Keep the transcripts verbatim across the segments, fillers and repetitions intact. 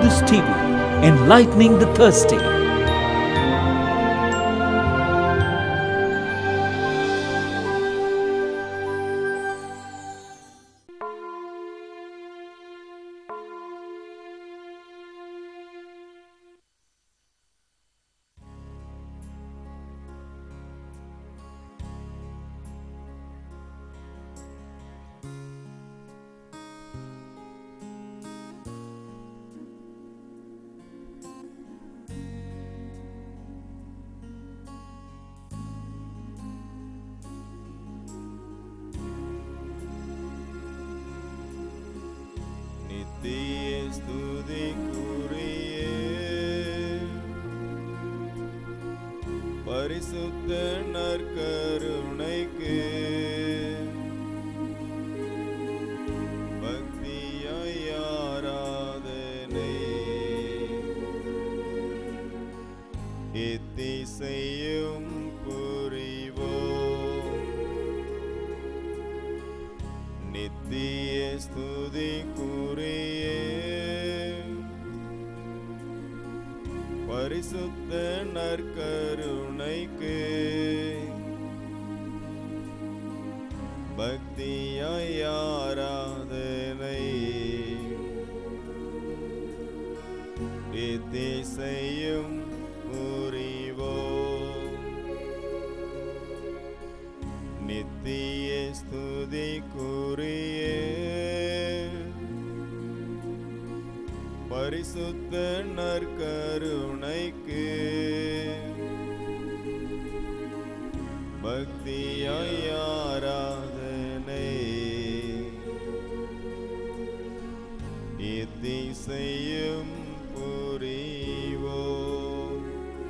News T V, enlightening the thirsty. பரிசுத்த நற்கருணைக்கு பக்தியாய் ஆராதனை எத்திசையும் புரிவோம் நித்திய ஸ்துதிக்குரிய பரிசுத்த நற்கருணைக்கு பக்தியாய் ஆராதனை எத்திசையும் புரிவோம் நித்திய ஸ்துதிக்குரிய பரிசுத்த நற்கருணைக்கு பக்தியாய் ஆராதனை எத்திசையும் புரிவோம்.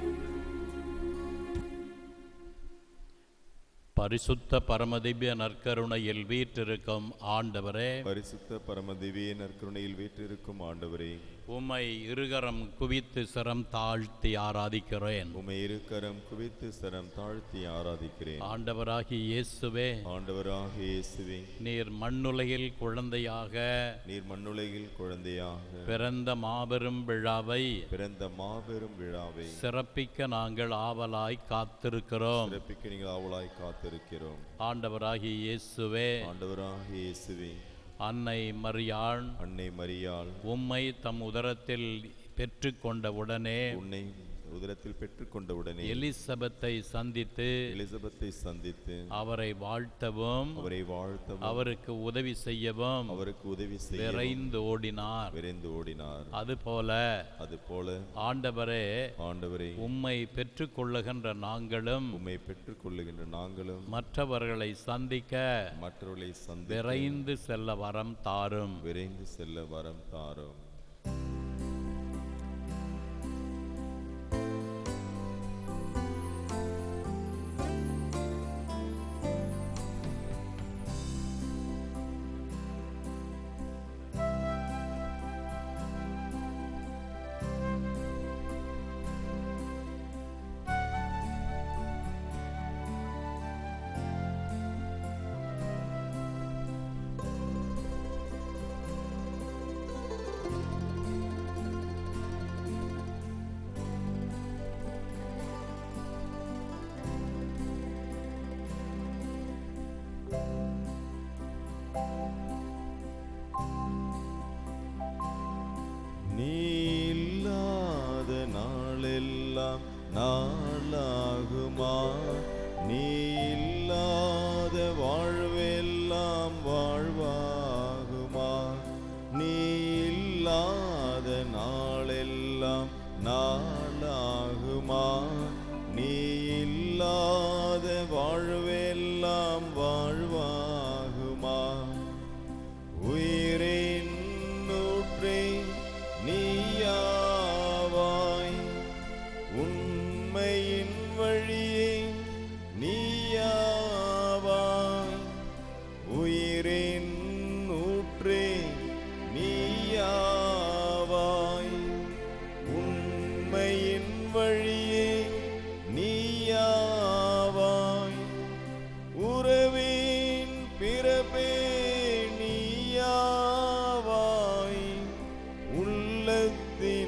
பரிசுத்த பரமதிவ்ய நற்கருணையில் வீற்றிருக்கும் ஆண்டவரே, பரிசுத்த பரமதிவ்ய நற்கருணையில் வீற்றிருக்கும் ஆண்டவரே, உம்மை இருகரம் குவித்து சிரம் தாழ்த்தி ஆராதிக்கிறேன். உம்மை இருகரம் குவித்து சிரம் தாழ்த்தி ஆராதிக்கிறேன். ஆண்டவராகிய இயேசுவே, ஆண்டவராகிய இயேசுவே, நீர் மண்ணுலகில் குழந்தையாக நீர் மண்ணுலகில் குழந்தையாக பிறந்த மாபெரும் விழாவை பிறந்த மாபெரும் விழாவை சிறப்பிக்க நாங்கள் ஆவலாய் காத்திருக்கிறோம். சிறப்பிக்க நீங்கள் ஆவலாய் காத்திருக்கிறோம். ஆண்டவராகிய இயேசுவே, ஆண்டவராகிய இயேசுவே, அன்னை மரியாள் அன்னை மரியாள் உம்மை தம் உதரத்தில் பெற்றுக்கொண்ட உடனே உன்னை உதரத்தில் பெற்றுக்கொண்ட உடனே எலிசபெத்தை சந்தித்து எலிசபெத்தை சந்தித்து அவரை வாழ்த்தவும் அவரை வாழ்த்தவும் அவருக்கு உதவி செய்யவும் அவருக்கு உதவி செய்ய விரைந்து ஓடினார் விரைந்து ஓடினார். அதுபோல அதுபோல ஆண்டவரே ஆண்டவரே, உம்மை பெற்றுக்கொள்ளுகின்ற நாங்களும் உம்மை பெற்றுக்கொள்ளுகின்ற நாங்களும் மற்றவர்களை சந்திக்க மற்றவர்களை சந்திக்க விரைந்து செல்ல வரம் தாரும். விரைந்து செல்ல வரம் தாரும். நீ இல்லாத நாளெல்லாம் நாளாகுமா? நீ இல்லாத வாழ்வெல்லாம் வாழ்வாகுமா? நீ இல்லாத நாளெல்லாம் நாளாகுமா? நீ இல்லாத வாழ்வெல்லாம் வாழ்வாகுமா? உயிரின் ஊற்றே நீயாவாய், உண்மையின் வழியே நீயாவாய், உயிரின் ஊற்றே நீயாவாய், உண்மையின் வழியே நீயாவாய், உறவின் பிறப்பே நீயாவாய், உள்ளத்தின்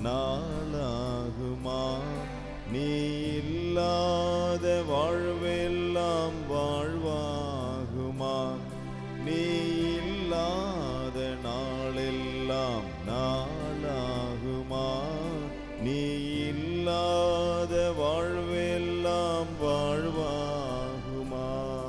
நாளாகுமா? நீ இல்லாத வாழ்வெல்லாம் வாழ்வாகுமா? நீ இல்லாத நாளெல்லாம் நாளாகுமா? நீ இல்லாத வாழ்வெல்லாம் வாழ்வாகுமா?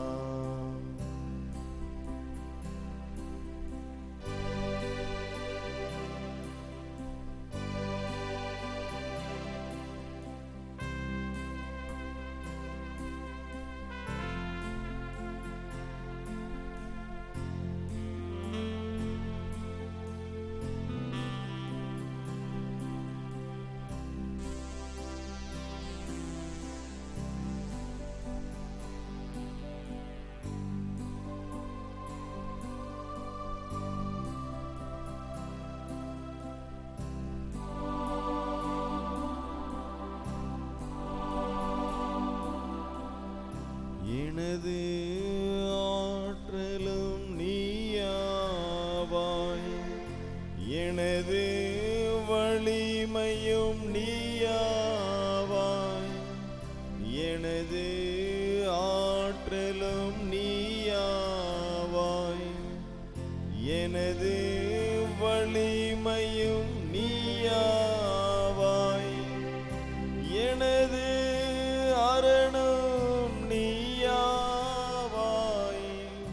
எனது ஆற்றலும் நீயாவாய், எனது வலிமையும் நீயாவாய், எனது ஆற்றலும் நீயாவாய், எனது வலிமையும் நீயாவாய், எனது அரணும் நீயாவாய்,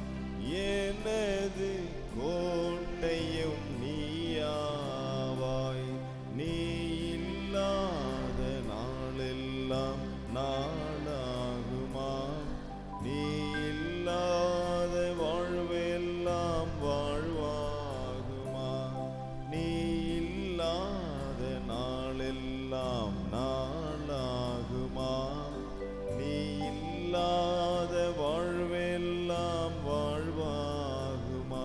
எனது கோட்டையும் நீயாவாய். நீ இல்லாத நாளெல்லாம் நாளாகுமா? நீ இல்லாத வாழ்வெல்லாம் வாழ்வாகுமா? நீ இல்லாத நாளெல்லாம் நாளாகுமா? நீ இல்லாத வாழ்வெல்லாம் வாழ்வாகுமா?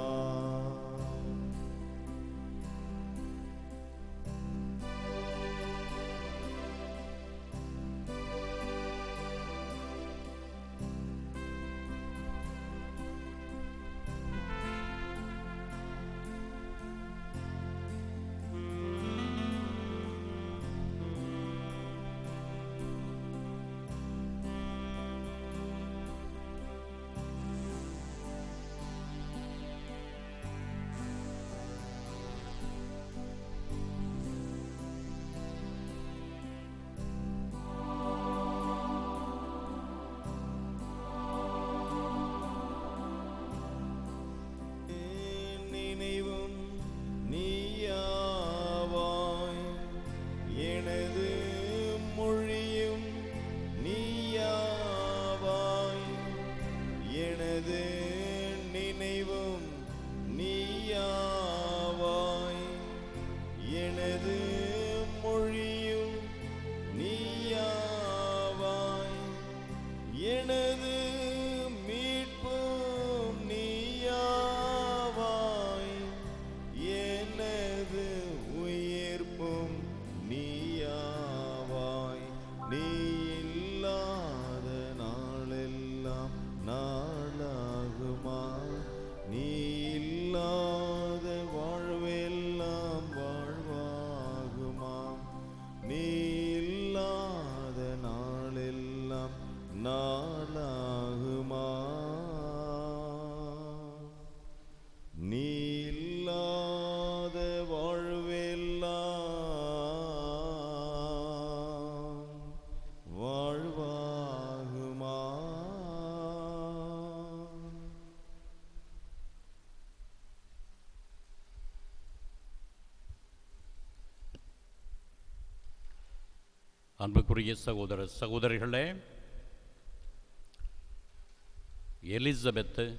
நினைவும் நீயாவாய், எனது மொழியும் நீயாவாய், எனது நினைவும் நீயாவாய், எனது மொழியும் நீயாவாய், எனது மீட்பும் நீயாவாய், எனது உயிர்ப்பும் நீயாவாய். நீ இல்லாத நாளெல்லாம் நாளாகுமா? நீ இல்லாத வாழ்வெல்லாம் வாழ்வாகுமா? நீ இல்லாத நாளெல்லாம் நாளாகுமா? நீ இல்லாத வாழ்வெல்லாம் வாழ்வாகுமா? அன்புக்குரிய சகோதர சகோதரிகளே, எலிசபெத்து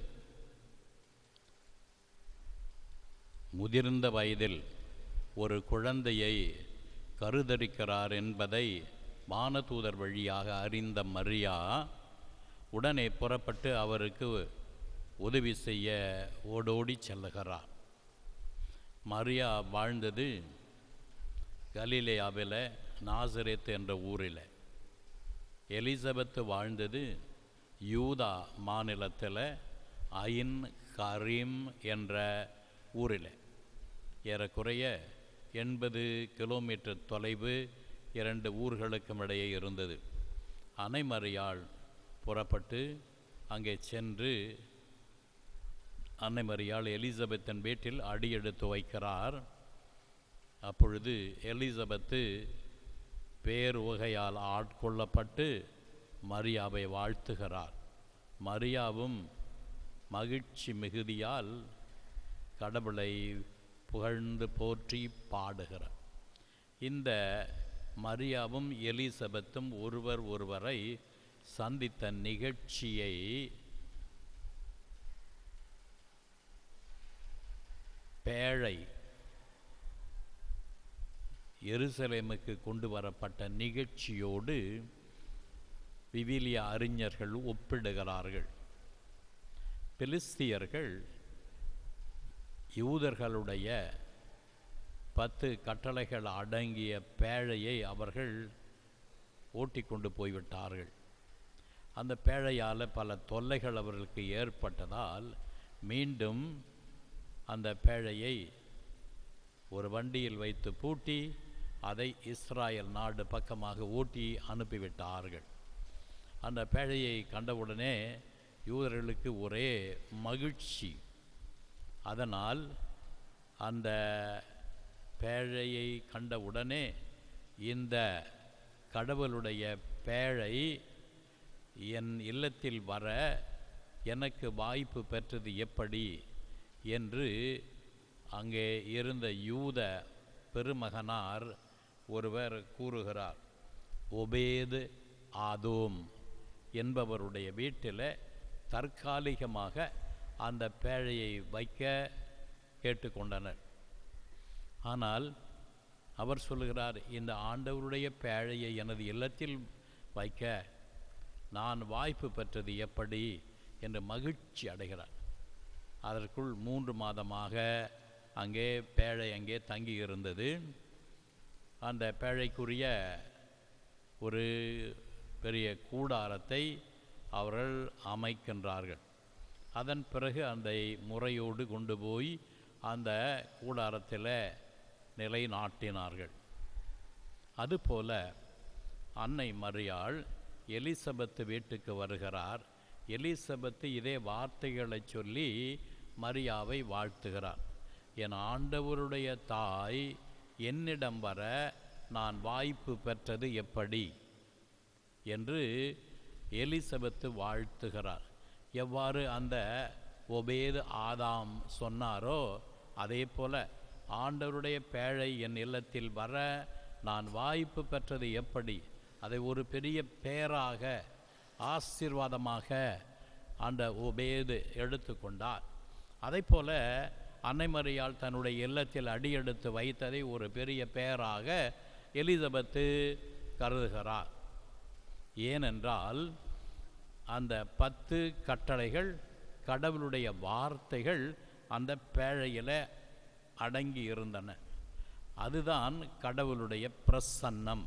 முதிர்ந்த வயதில் ஒரு குழந்தையை கருதரிக்கிறார் என்பதை வானதூதர் வழியாக அறிந்த மரியா உடனே புறப்பட்டு அவருக்கு உதவி செய்ய ஓடோடி செல்லுகிறார். மரியா வாழ்ந்தது கலிலேயாவில் நாசரேத் என்ற ஊரில். எலிசபெத்து வாழ்ந்தது யூதா மாநிலத்தில் ஐன் கரீம் என்ற ஊரில். ஏறக்குறைய எண்பது கிலோமீட்டர் தொலைவு இரண்டு ஊர்களுக்கும் இடையே இருந்தது. அன்னை மரியாள் புறப்பட்டு அங்கே சென்று அன்னை மரியாள் எலிசபெத்தின் வீட்டில் அடியெடுத்து வைக்கிறார். அப்பொழுது எலிசபெத்து பேர் வகையால் ஆட்கொள்ளப்பட்டு மரியாவை வாழ்த்துகிறார். மரியாவும் மகிழ்ச்சி மிகுதியால் கடவுளை புகழ்ந்து போற்றி பாடுகிறார். இந்த மரியாவும் எலிசபெத்தும் ஒருவர் ஒருவரை சந்தித்த நிகழ்ச்சியை பேழை எருசலேமுக்கு கொண்டு வரப்பட்ட நிகழ்ச்சியோடு விவிலிய அறிஞர்கள் ஒப்பிடுகிறார்கள். பெலிஸ்தியர்கள் யூதர்களுடைய பத்து கட்டளைகள் அடங்கிய பேழையை அவர்கள் ஓட்டி கொண்டு போய்விட்டார்கள். அந்த பேழையால் பல தொல்லைகள் அவர்களுக்கு ஏற்பட்டதால் மீண்டும் அந்த பேழையை ஒரு வண்டியில் வைத்து பூட்டி அதை இஸ்ராயல் நாடு பக்கமாக ஓட்டி அனுப்பிவிட்டார்கள். அந்த பேழையை கண்டவுடனே யூதர்களுக்கு ஒரே மகிழ்ச்சி. அதனால் அந்த பேழையை கண்டவுடனே இந்த கடவுளுடைய பேழை என் இல்லத்தில் வர எனக்கு வாய்ப்பு பெற்றது எப்படி என்று அங்கே இருந்த யூத பெருமகனார் ஒருவர் கூறுகிறார். ஒபேது ஆதோம் என்பவருடைய வீட்டில் தற்காலிகமாக அந்த பேழையை வைக்க கேட்டுக்கொண்டனர். ஆனால் அவர் சொல்லுகிறார், இந்த ஆண்டவருடைய பேழையை எனது இல்லத்தில் வைக்க நான் வாய்ப்பு பெற்றது எப்படி என்று மகிழ்ச்சி அடைகிறார். அதற்குள் மூன்று மாதமாக அங்கே பேழை அங்கே தங்கி இருந்தது. அந்த பேழைக்குரிய ஒரு பெரிய கூடாரத்தை அவர்கள் அமைக்கின்றார்கள். அதன் பிறகு அந்த முறையோடு கொண்டு போய் அந்த கூடாரத்தில் நிலைநாட்டினார்கள். அதுபோல அன்னை மரியாள் எலிசபெத்து வீட்டுக்கு வருகிறார். எலிசபெத்து இதே வார்த்தைகளை சொல்லி மரியாவை வாழ்த்துகிறார். என் ஆண்டவருடைய தாய் என்னிடம் வர நான் வாய்ப்பு பெற்றது எப்படி என்று எலிசபெத்து வாழ்த்துகிறார். எவ்வாறு அந்த ஒபேது ஆதாம் சொன்னாரோ அதே போல ஆண்டவருடைய பேழை என் இல்லத்தில் வர நான் வாய்ப்பு பெற்றது எப்படி, அதை ஒரு பெரிய பேராக ஆசீர்வாதமாக அந்த ஒபேது எடுத்துக்கொண்டார். அதை போல அன்னை மரியாள் தன்னுடைய இல்லத்தில் அடியெடுத்து வைத்ததை ஒரு பெரிய பேராக எலிசபெத்து கருதுகிறார். ஏனென்றால் அந்த பத்து கட்டளைகள் கடவுளுடைய வார்த்தைகள் அந்த பேழையில் அடங்கி இருந்தன. அதுதான் கடவுளுடைய பிரசன்னம்.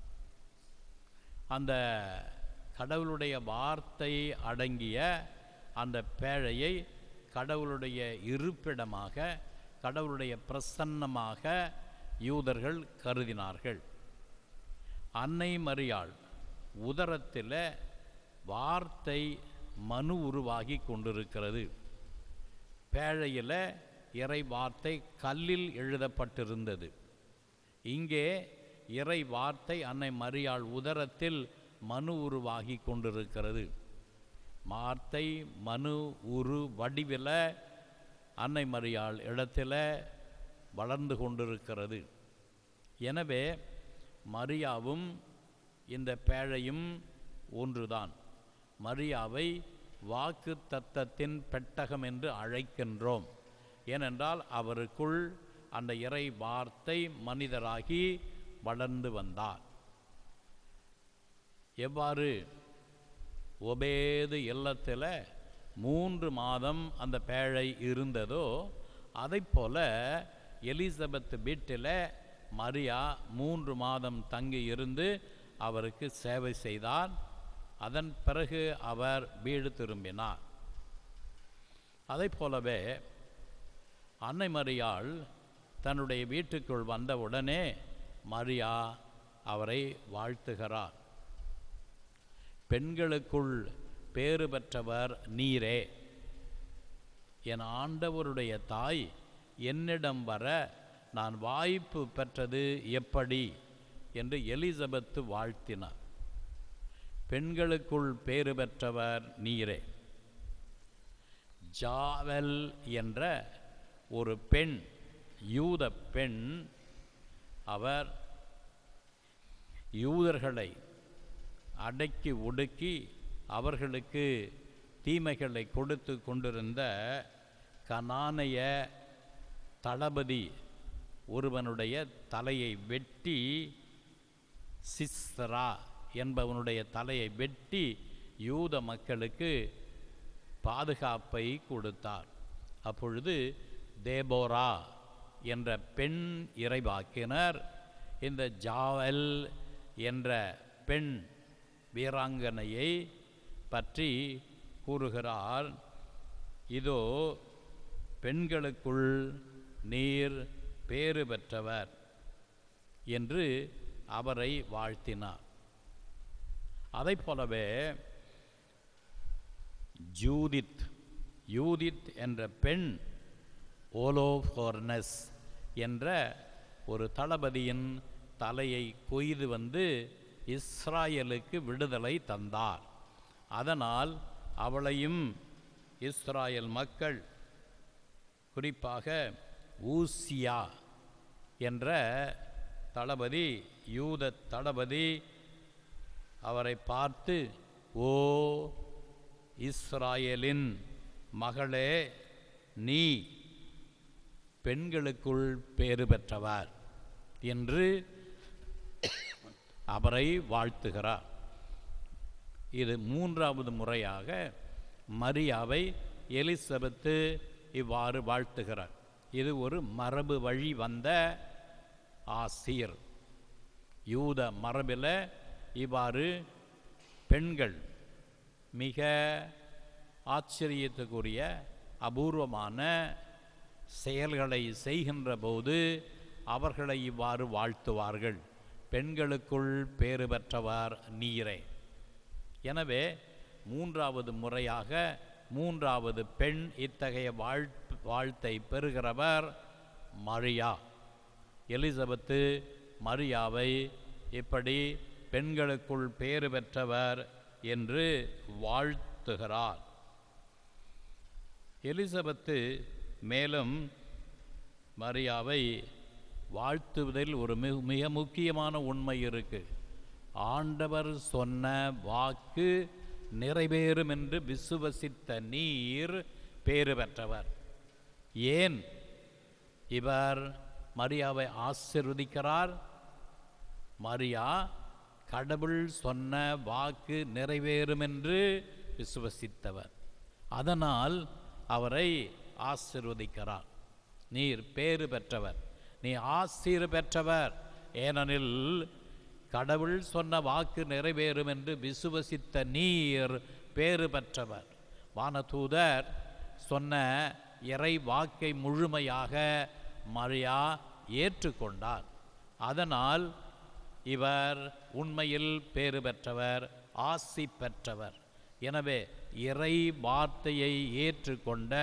அந்த கடவுளுடைய வார்த்தை அடங்கிய அந்த பேழையை கடவுளுடைய இருப்பிடமாக, கடவுளுடைய பிரசன்னமாக யூதர்கள் கருதினார்கள். அன்னை மரியாள் உதரத்தில் வார்த்தை மனு உருவாகி கொண்டிருக்கிறது. பேழையில் இறை வார்த்தை கல்லில் எழுதப்பட்டிருந்தது. இங்கே இறை வார்த்தை அன்னை மரியாள் உதரத்தில் மனு உருவாகி கொண்டிருக்கிறது. வார்த்தை மனு உரு வடிவில் அன்னை மரியாள் இடத்தில் வளர்ந்து கொண்டிருக்கிறது. எனவே மரியாவும் இந்த பேழையும் ஒன்றுதான். மரியாவை வாக்கு தத்தத்தின் பெட்டகம் என்று அழைக்கின்றோம். ஏனென்றால் அவருக்குள் அந்த இறை வார்த்தை மனிதராகி வளர்ந்து வந்தார். எவ்வாறு ஒபேது இல்லத்தில் மூன்று மாதம் அந்த பேழை இருந்ததோ அதைப்போல எலிசபெத் வீட்டில் மரியா மூன்று மாதம் தங்கி இருந்து அவருக்கு சேவை செய்தார். அதன் பிறகு அவர் வீடு திரும்பினார். அதை போலவே அன்னை மரியாள் தன்னுடைய வீட்டுக்குள் வந்தவுடனே மரியா அவரை வாழ்த்துகிறார். பெண்களுக்குள் பேறு பெற்றவர் நீரே, என் ஆண்டவருடைய தாய் என்னிடம் வர நான் வாய்ப்பு பெற்றது எப்படி என்று எலிசபெத்து வாழ்த்தினார். பெண்களுக்குள் பேறு பெற்றவர் நீரே. ஜாவல் என்ற ஒரு பெண், யூத பெண், அவர் யூதர்களை அடக்கி ஒடுக்கி அவர்களுக்கு தீமைகளை கொடுத்து கொண்டிருந்த கனானைய தளபதி ஒருவனுடைய தலையை வெட்டி, சிஸ்ரா என்பவனுடைய தலையை வெட்டி யூத மக்களுக்கு பாதுகாப்பை கொடுத்தார். அப்பொழுது தேபோரா என்ற பெண் இறைவாக்கினர் இந்த ஜாவல் என்ற பெண் வீராங்கனையை பற்றி கூறுகிறார். இதோ பெண்களுக்குள் நீர் பேறு பெற்றவர் என்று அவரை வாழ்த்தினார். அதை போலவே ஜூதித் யூதித் என்ற பெண் ஓலோஃபோர்னஸ் என்ற ஒரு தளபதியின் தலையை கொய்து வந்து இஸ்ராயலுக்கு விடுதலை தந்தார். அதனால் அவளையும் இஸ்ராயல் மக்கள், குறிப்பாக ஊசியா என்ற தளபதி, யூத தளபதி, அவரை பார்த்து, ஓ இஸ்ராயலின் மகளே, நீ பெண்களுக்குள் பேறு பெற்றவர் என்று அவரை வாழ்த்துகிறார். இது மூன்றாவது முறையாக மரியாவை எலிசபெத்து இவ்வாறு வாழ்த்துகிறார். இது ஒரு மரபு வழி வந்த ஆசீர். யூத மரபில் இவ்வாறு பெண்கள் மிக ஆச்சரியத்துக்குரிய அபூர்வமான செயல்களை செய்கின்ற போது அவர்களை இவ்வாறு வாழ்த்துவார்கள், பெண்களுக்குள் பேறு பெற்றவர் நீரே. எனவே மூன்றாவது முறையாக மூன்றாவது பெண் இத்தகைய வாழ்த்து வாழ்த்தை பெறுகிறவர் மரியா. எலிசபெத்து மரியாவை இப்படி பெண்களுக்குள் பேறு பெற்றவர் என்று வாழ்த்துகிறார். எலிசபெத்து மேலும் மரியாவை வாழ்த்துவதில் ஒரு மிக மிக முக்கியமான உண்மை இருக்கு. ஆண்டவர் சொன்ன வாக்கு நிறைவேறும் என்று விசுவசித்த நீர் பேறு பெற்றவர். ஏன் இவர் மரியாவை ஆசீர்வதிக்கிறார்? மரியா கடவுள் சொன்ன வாக்கு நிறைவேறும் என்று விசுவசித்தவர். அதனால் அவரை ஆசீர்வதிக்கிறார். நீர் பேறு பெற்றவர், நீ ஆசீர் பெற்றவர். ஏனெனில் கடவுள் சொன்ன வாக்கு நிறைவேறும் என்று விசுவசித்த நீர் பேறு பெற்றவர். வானதூதர் சொன்ன இறை வாக்கை முழுமையாக மரியா ஏற்றுக்கொண்டார். அதனால் இவர் உண்மையில் பேறு பெற்றவர், ஆசி பெற்றவர். எனவே இறை வார்த்தையை ஏற்றுக்கொண்ட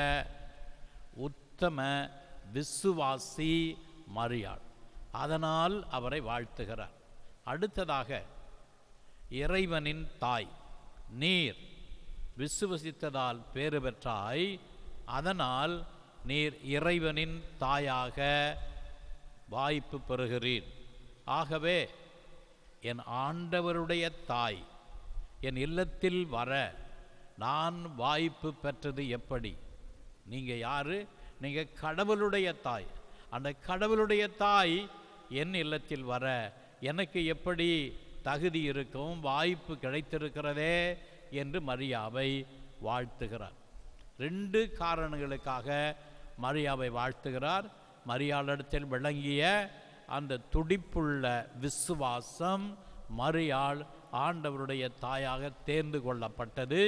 உத்தம விசுவாசி மரியாள். அதனால் அவரை வாழ்த்துகிறார். அடுத்ததாக இறைவனின் தாய், நீர் விசுவசித்ததால் பேறு பெற்றாய், அதனால் நீர் இறைவனின் தாயாக வாய்ப்பு பெறுகிறீர். ஆகவே என் ஆண்டவருடைய தாய் என் இல்லத்தில் வர நான் வாய்ப்பு பெற்றது எப்படி? நீங்கள் யாரு? நீங்கள் கடவுளுடைய தாய். அந்த கடவுளுடைய தாய் என் இல்லத்தில் வர எனக்கு எப்படி தகுதி இருக்கும், வாய்ப்பு கிடைத்திருக்கிறதே என்று மரியாவை வாழ்த்துகிறார். ரெண்டு காரணங்களுக்காக மரியாவை வாழ்த்துகிறார். மரியாளிடத்தில் விளங்கிய அந்த துடிப்புள்ள விசுவாசம் மரியாள் ஆண்டவருடைய தாயாக தேர்ந்து கொள்ளப்பட்டது.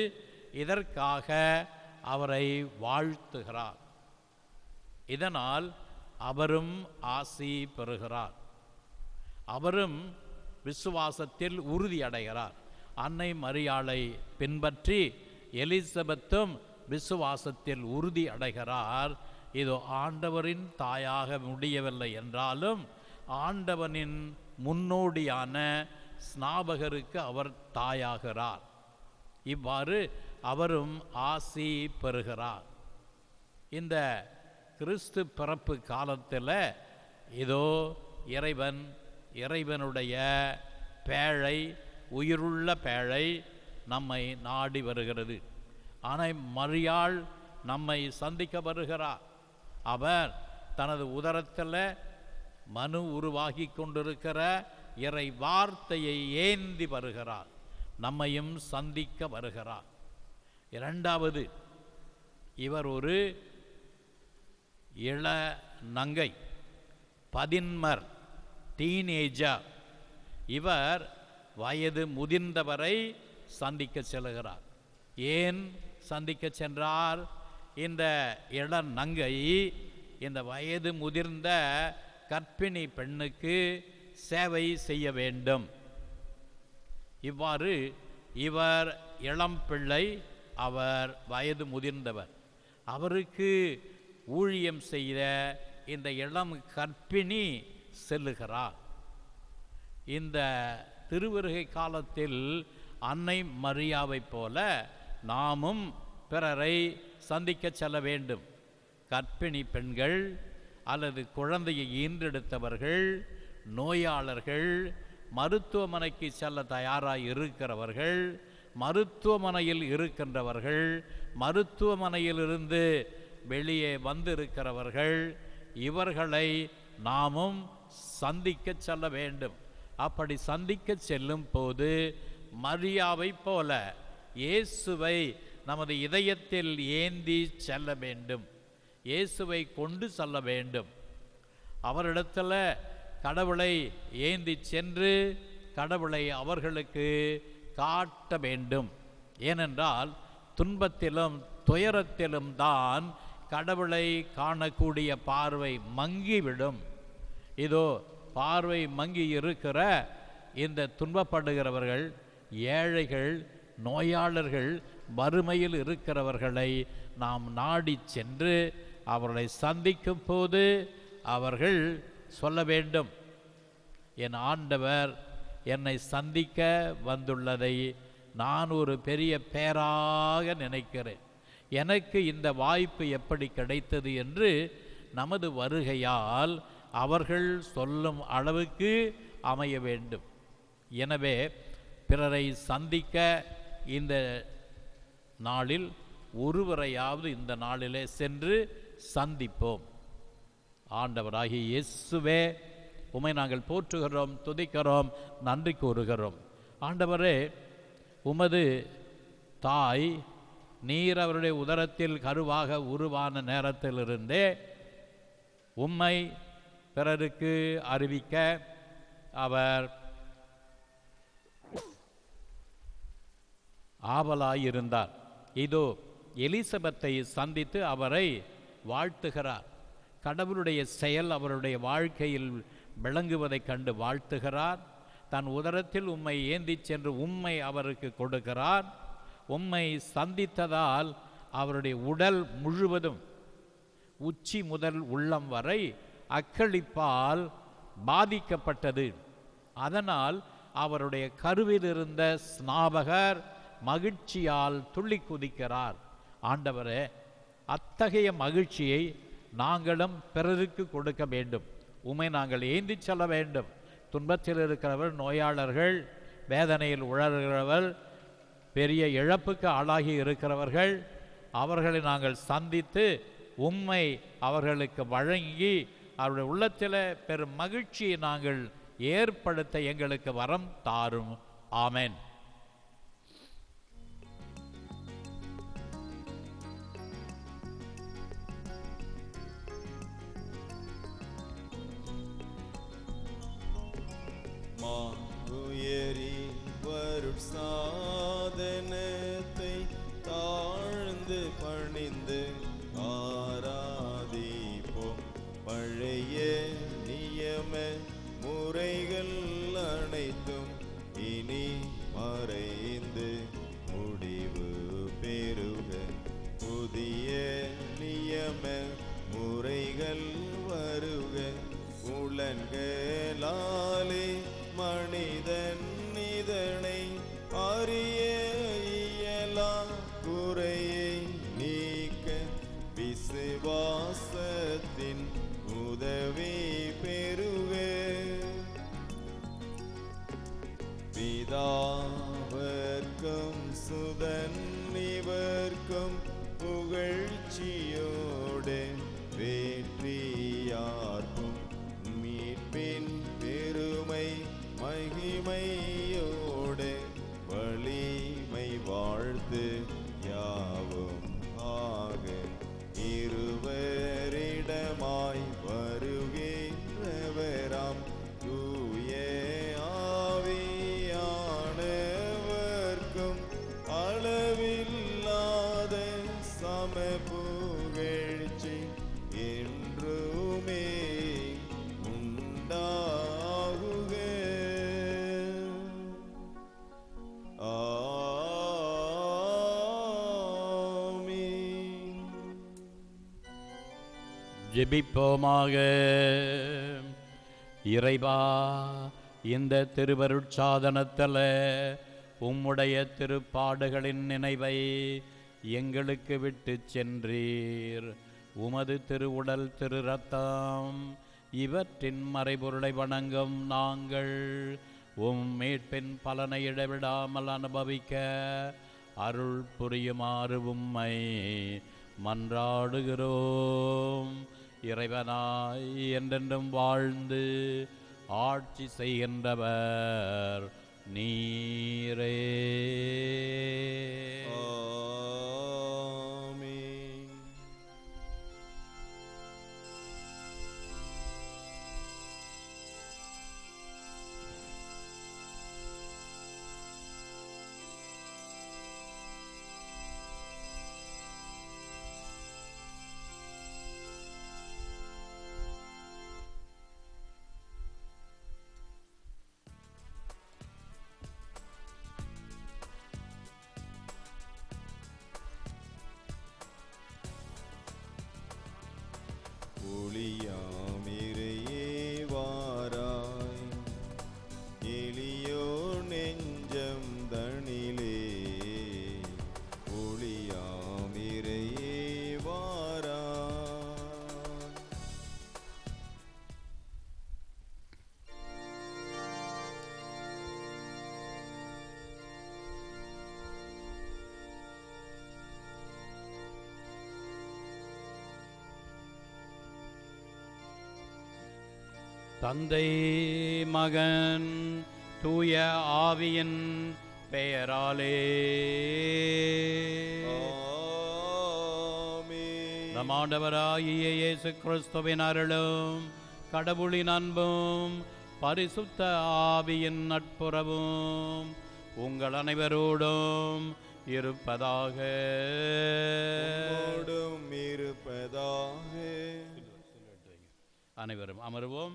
இதற்காக அவரை வாழ்த்துகிறார். இதனால் அவரும் ஆசி பெறுகிறார். அவரும் விசுவாசத்தில் உறுதியடைகிறார். அன்னை மரியாளை பின்பற்றி எலிசபெத்தும் விசுவாசத்தில் உறுதி அடைகிறார். இது ஆண்டவரின் தாயாக முடியவில்லை என்றாலும் ஆண்டவனின் முன்னோடியான ஸ்நாபகருக்கு அவர் தாயாகிறார். இவ்வாறு அவரும் ஆசி பெறுகிறார். இந்த கிறிஸ்து பிறப்பு காலத்தில் இதோ இறைவன் இறைவனுடைய பேழை, உயிருள்ள பேழை நம்மை நாடி வருகிறது. ஆனால் மரியாள் நம்மை சந்திக்க வருகிறார். அவர் தனது உதரத்தில் மனு உருவாகி கொண்டிருக்கிற இறை வார்த்தையை ஏந்தி வருகிறார். நம்மையும் சந்திக்க வருகிறார். இரண்டாவது, இவர் ஒரு இள நங்கை, பதின்மர், டீனேஜர். இவர் வயது முதிர்ந்தவரை சந்திக்க செல்கிறார். ஏன் சந்திக்க சென்றார்? இந்த இள நங்கை இந்த வயது முதிர்ந்த கர்ப்பிணி பெண்ணுக்கு சேவை செய்ய வேண்டும். இவ்வாறு இவர் இளம் பிள்ளை, அவர் வயது முதிர்ந்தவர். அவருக்கு ஊழியம் செய்த இந்த இளம் கர்ப்பிணி செல்லுகிறார். இந்த திருவருகை காலத்தில் அன்னை மரியாவைப் போல நாமும் பிறரை சந்திக்க செல்ல வேண்டும். கர்ப்பிணி பெண்கள் அல்லது குழந்தையை ஈன்றெடுத்தவர்கள், நோயாளர்கள், மருத்துவமனைக்கு செல்ல தயாராக இருக்கிறவர்கள், மருத்துவமனையில் இருக்கின்றவர்கள், மருத்துவமனையிலிருந்து வெளியே வந்திருக்கிறவர்கள், இவர்களை நாமும் சந்திக்க செல்ல வேண்டும். அப்படி சந்திக்க செல்லும் போது மரியாவை போல இயேசுவை நமது இதயத்தில் ஏந்தி செல்ல வேண்டும். இயேசுவை கொண்டு செல்ல வேண்டும். அவரிடத்தில் கடவுளை ஏந்தி சென்று கடவுளை அவர்களுக்கு காட்ட வேண்டும். ஏனென்றால் துன்பத்திலும் துயரத்திலும் தான் கடவுளை காணக்கூடிய பார்வை மங்கிவிடும். இதோ பார்வை மங்கி இருக்கிற இந்த துன்பப்படுகிறவர்கள், ஏழைகள், நோயாளர்கள், வறுமையில் இருக்கிறவர்களை நாம் நாடி சென்று அவர்களை சந்திக்கும் போது அவர்கள் சொல்ல வேண்டும், என் ஆண்டவர் என்னை சந்திக்க வந்துள்ளதை நான் ஒரு பெரிய பேராக நினைக்கிறேன். எனக்கு இந்த வாய்ப்பு எப்படி கிடைத்தது என்று நமது வருகையால் அவர்கள் சொல்லும் அளவுக்கு அமைய வேண்டும். எனவே பிறரை சந்திக்க இந்த நாளில் ஒருவரையாவது இந்த நாளிலே சென்று சந்திப்போம். ஆண்டவராகிய இயேசுவே, உம்மை நாங்கள் போற்றுகிறோம், துதிக்கிறோம், நன்றி கூறுகிறோம். ஆண்டவரே, உமது தாய் நீர் அவருடைய உதரத்தில் கருவாக உருவான நேரத்திலிருந்தே உம்மை பிறருக்கு அறிவிக்க அவர் ஆவலாயிருந்தார். இதோ எலிசபெத்தை சந்தித்து அவரை வாழ்த்துகிறார். கடவுளுடைய செயல் அவருடைய வாழ்க்கையில் விளங்குவதைக் கண்டு வாழ்த்துகிறார். தன் உதரத்தில் உம்மை ஏந்தி சென்று உம்மை அவருக்கு கொடுக்கிறார். உம்மை சந்தித்ததால் அவருடைய உடல் முழுவதும் உச்சி முதல் உள்ளம் வரை அக்களிப்பால் பாதிக்கப்பட்டது. அதனால் அவருடைய கருவில் இருந்த ஸ்நாபகர் மகிழ்ச்சியால் துள்ளி குதிக்கிறார். ஆண்டவரே, அத்தகைய மகிழ்ச்சியை நாங்களும் பிறருக்கு கொடுக்க வேண்டும். உம்மை நாங்கள் ஏந்தி செல்ல வேண்டும். துன்பத்தில் இருக்கிறவர், நோயாளர்கள், வேதனையில் உழறுகிறவர், பெரிய இழப்புக்கு ஆளாகி இருக்கிறவர்கள், அவர்களை நாங்கள் சந்தித்து உம்மை அவர்களுக்கு வழங்கி அவருடைய உள்ளத்தில் பெரும் மகிழ்ச்சியை நாங்கள் ஏற்படுத்த எங்களுக்கு வரம் தாரும். ஆமென். மாங்குயரி வருட்சாதனத்தை தாழ்ந்து பணிந்து ஆராதிப்போம். பழைய முறைகள் வருக உலன்களாலே மனிதன் இதனை அறிய இயலா குறையை நீக்க விசுவாசத்தின் உதவி பெறுக. பிதாவர்க்கும் சுதன் இவர்க்கும் புகழ்ச்சியோடு வெற்றியார்க்கும் மீட்பின் பெருமை மகிமையோடு வலிமை வாழ்த்து யாவும் ஆக. இருவரிடமாய் வருகின்றவராம் தூய ஆவியானவர்க்கும் அளவில்லாத சம புகழ்ச்சி என்றுமே உண்டாகுக. ஆமென். ஜெபிப்போமாக. இறைவா, இந்த திருவருட்சாதனத்தில் உம்முடைய திருப்பாடுகளின் நினைவை எங்களுக்கு விட்டு சென்றீர். உமது திருவுடல் திரு ரத்தம் இவற்றின் மறைபொருளை வணங்கும் நாங்கள் உம் மீட்பின் பலனை இடைவிடாமல் அனுபவிக்க அருள் புரியுமாறு உம்மை மன்றாடுகிறோம். இறைவனாய் என்றென்றும் வாழ்ந்து ஆட்சி செய்கின்றவர் நீரே. ஆமென். ஒளியாமிரையே வாராய் எளியோ நெஞ்சம் தனிலே. ஒளியாமிரையே வாராய். தந்தை மகன் தூய ஆவியின் பெயராலே ஆமென். நம் ஆண்டவராகிய இயேசு கிறிஸ்துவின் அருளும் கடவுளின் அன்பும் பரிசுத்த ஆவியின் நட்புறவும் உங்கள் அனைவரோடும் இருப்பதாக. உம்மோடும் இருப்பதாக. அனைவரும் அமருவோம்.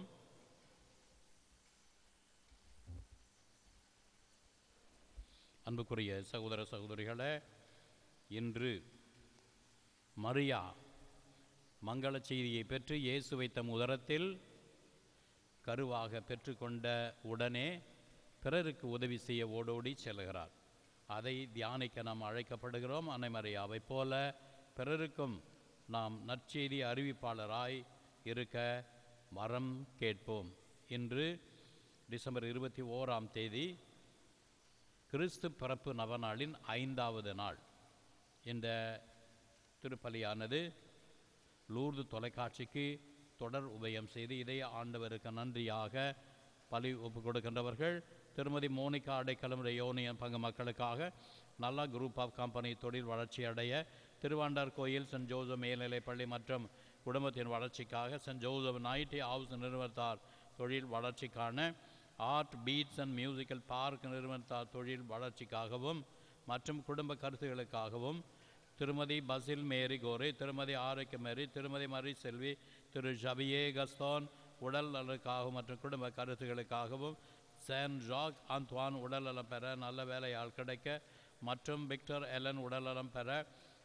அன்புக்குரிய சகோதர சகோதரிகளே, இன்று மரியா மங்கள செய்தியை பெற்று இயேசுவை தம் உதரத்தில் கருவாக பெற்றுக்கொண்ட உடனே பிறருக்கு உதவி செய்ய ஓடோடி செல்கிறார். அதை தியானிக்க நாம் அழைக்கப்படுகிறோம். அன்னை மரியாவை போல பிறருக்கும் நாம் நற்செய்தி அறிவிப்பாளராய் இருக்க வரம் கேட்போம். இன்று டிசம்பர் இருபத்தி ஓராம் தேதி கிறிஸ்து பிறப்பு நவநாளின் ஐந்தாவது நாள். இந்த திருப்பலியானது லூர்து தொலைக்காட்சிக்கு தொடர் உபயம் செய்து இதை ஆண்டவருக்கு நன்றியாக பலி ஒப்பு கொடுக்கின்றவர்கள் திருமதி மோனிகா அடைக்கலம் யோனியன் பங்கு மக்களுக்காக நல்லா குரூப் ஆஃப் கம்பெனி தொழில் வளர்ச்சி அடைய, திருவாண்டார் கோயில் சென்ட் ஜோசப் மேல்நிலைப்பள்ளி மற்றும் குடும்பத்தின் வளர்ச்சிக்காக சென்ட் ஜோசப் நைட்டி ஹவுஸ் நிறுவனத்தார் தொழில் வளர்ச்சிக்கான art beats and musical park நிறுவனத்தார் தொழில் வளர்ச்சிக்காகவும் மற்றும் குடும்ப கருத்துகளுக்காகவும் திருமதி பசில் மேரி கோரே, திருமதி ஆரோக்கிய மேரி, திருமதி மரி செல்வி, திரு ஜபியே கஸ்தோன் உடல் நலனுக்காகவும் மற்றும் குடும்ப கருத்துகளுக்காகவும், சேன் ஜாக் அந்த்வான் உடல்நலம் பெற நல்ல வேலையால் கிடைக்க மற்றும் விக்டர் எலன் உடல்நலம் பெற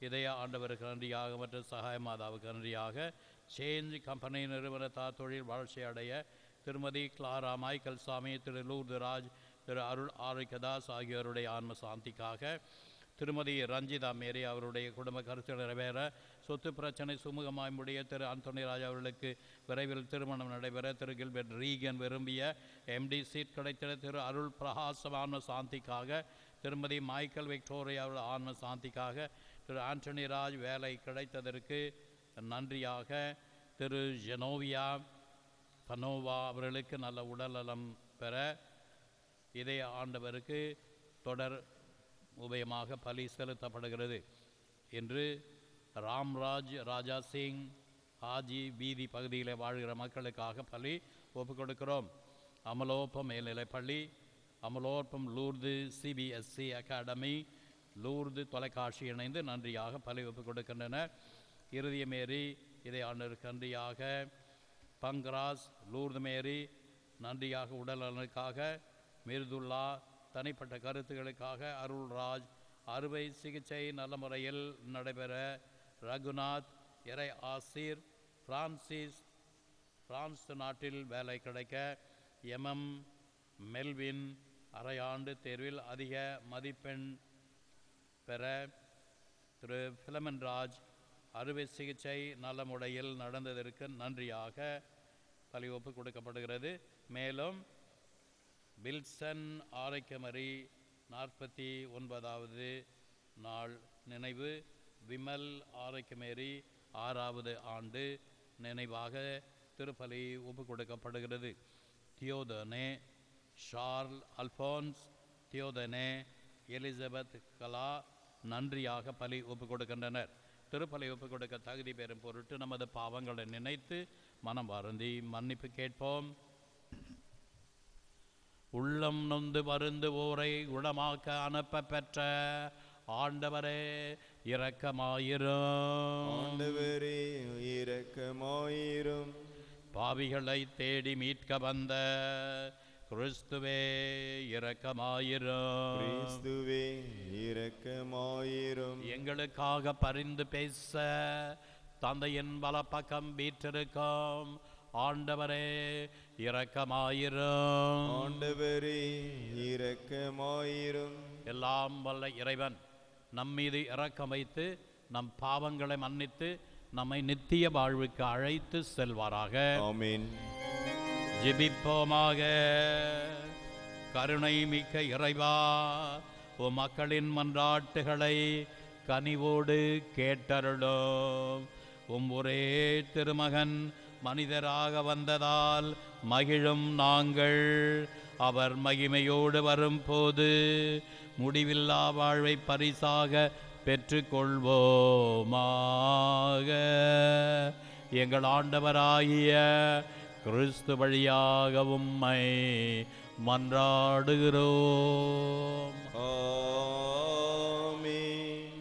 இதய ஆண்டவருக்கு நன்றியாக மற்றும் சகாய மாதாவுக்கு நன்றியாக சேஞ்ச் கம்பெனி நிறுவனத்தார் தொழில் வளர்ச்சி அடைய திருமதி கிளாரா மைக்கேல் சாமி, திரு லூர்து ராஜ், திரு அருள் ஆரோக்கியதாஸ் ஆகியோருடைய ஆன்ம சாந்திக்காக, திருமதி ரஞ்சிதா மேரி அவருடைய குடும்ப கருத்து நிறைவேற, சொத்து பிரச்சனை சுமூகமாய் முடிய திரு அந்தோனி ராஜ் அவர்களுக்கு விரைவில் திருமணம் நடைபெற, திரு கில்பர்ட் ரீகன் விரும்பிய எம்டி சீட் கிடைத்திட திரு அருள் பிரகாசம் ஆன்ம சாந்திக்காக, திருமதி மைக்கேல் விக்டோரியா அவர்கள் ஆன்ம சாந்திக்காக, திரு ஆண்டனி ராஜ் வேலை கிடைத்ததற்கு நன்றியாக, திரு ஜெனோவியா பனோவா அவர்களுக்கு நல்ல உடல்நலம் பெற இதய ஆண்டவருக்கு தொடர் உபயமாக பலி செலுத்தப்படுகிறது என்று ராம்ராஜ் ராஜா சிங் ஹாஜி வீதி பகுதியில் வாழ்கிற மக்களுக்காக பலி ஒப்புக் கொடுக்கிறோம். அமலோப்பம் மேல்நிலைப்பள்ளி, அமலோப்பம் லூர்து சிபிஎஸ்சி அகாடமி, லூர்து தொலைக்காட்சி இணைந்து நன்றியாக பலி ஒப்புக் கொடுக்கின்றன. இறுதிய மேரி இதை ஆண்டவருக்கு நன்றியாக, பங்ராஸ் லூர்து மேரி நன்றியாக உடல்நலனுக்காக, மிர்துல்லா தனிப்பட்ட கருத்துக்களுக்காக, அருள்ராஜ் அறுவை சிகிச்சை நல்ல முறையில் நடைபெற, ரகுநாத் இறை ஆசிர், பிரான்சிஸ் பிரான்ஸ் நாட்டில் வேலை கிடைக்க, எம்எம் மெல்வின் அரையாண்டு தேர்வில் அதிக மதிப்பெண் பெற, திரு பிலமன் ராஜ் அறுவை சிகிச்சை நல்ல முறையில் நடந்ததற்கு நன்றியாக பலி ஒப்பு கொடுக்கப்படுகிறது. மேலும் வில்சன் ஆரோக்கியமரி நாற்பத்தி ஒன்பதாவது நாள் நினைவு, விமல் ஆரோக்கியமேரி ஆறாவது ஆண்டு நினைவாக திருப்பலி ஒப்பு கொடுக்கப்படுகிறது. தியோதனே ஷார்ல் அல்போன்ஸ், தியோதனே எலிசபெத் கலா நன்றியாக பலி ஒப்பு கொடுக்கின்றனர். திருப்பலி ஒப்பு கொடுக்க தகுதி பெறும் பொருட்டு நமது பாவங்களை நினைத்து மனம் வருந்தி மன்னிப்பு கேட்போம். உள்ளம் நொந்து வருந்து ஓரை குணமாக்க அனுப்ப பெற்ற ஆண்டவரே இரக்கமாயிரும். ஆண்டவரே இரக்கமாயிரும். பாவிகளை தேடி மீட்க வந்த கிறிஸ்துவே இரக்கமாயிரும். கிறிஸ்துவே இரக்கமாயிரும். எங்களுக்காக பரிந்து பேச தந்தையின் வலப்பக்கம் வீற்றிருக்கும் ஆண்டவரே இரக்கமாயிரும். ஆண்டவரே இரக்கமாயிரும். எல்லாம் வல்ல இறைவன் நம்மீது இரக்கம் வைத்து நம் பாவங்களை மன்னித்து நம்மை நித்திய வாழ்வுக்கு அழைத்து செல்வாராக. ஆமென். ஜெபிப்போமாக. கருணை மிக்க இறைவா, உம் மக்களின் மன்றாட்டுகளை கனிவோடு கேட்டருளும். உம் ஒரே திருமகன் மனிதராக வந்ததால் மகிழும் நாங்கள் அவர் மகிமையோடு வரும்போது முடிவில்லா வாழ்வை பரிசாக பெற்றுக்கொள்வோமாக. எங்கள் ஆண்டவராகிய கிறிஸ்து வழியாக உம்மை மன்றாடுகிறோம். ஆமென்.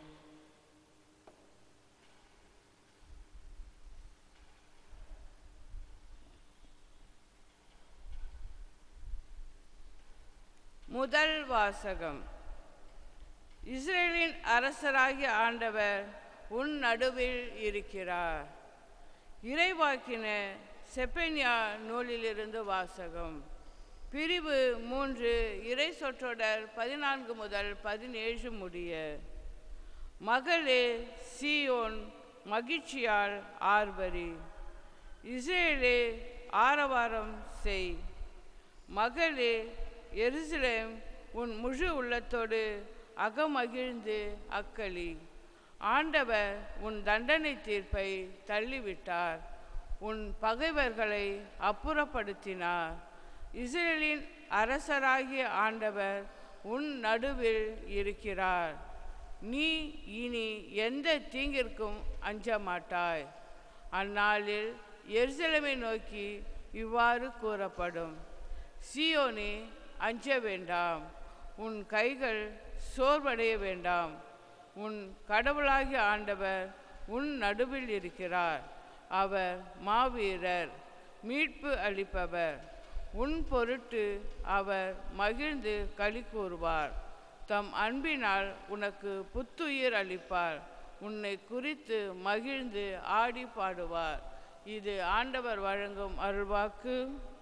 முதல் வாசகம். இஸ்ரேலின் அரசராகிய ஆண்டவர் உன் நடுவில் இருக்கிறார். இறைவாக்கின செப்பனியா நூலிலிருந்து வாசகம். பிரிவு மூன்று, இறை சொற்றொடர் பதினான்கு முதல் பதினேழு முடிய. மகளே சீயோன் மகிழ்ச்சியால் ஆர்வரி, இஸ்ரேலே ஆரவாரம் செய். மகளே எருசலேம் உன் முழு உள்ளத்தோடு அகமகிழ்ந்து அக்களி. ஆண்டவர் உன் தண்டனை தீர்ப்பை தள்ளிவிட்டார், உன் பகைவர்களை அப்புறப்படுத்தினார். இஸ்ரேலின் அரசராகிய ஆண்டவர் உன் நடுவில் இருக்கிறார். நீ இனி எந்த தீங்கிற்கும் அஞ்ச மாட்டாய். அந்நாளில் எருசலேமை நோக்கி இவ்வாறு கூறப்படும்: சீயோனே, அஞ்ச வேண்டாம், உன் கைகள் சோர்வடைய வேண்டாம். உன் கடவுளாகிய ஆண்டவர் உன் நடுவில் இருக்கிறார். அவர் மாவீரர், மீட்பு அளிப்பவர். உன் பொருட்டு அவர் மகிழ்ந்து களி கூறுவார். தம் அன்பினால் உனக்கு புத்துயிர் அளிப்பார். உன்னை குறித்து மகிழ்ந்து ஆடி பாடுவார். இது ஆண்டவர் வழங்கும் அருள்வாக்கு.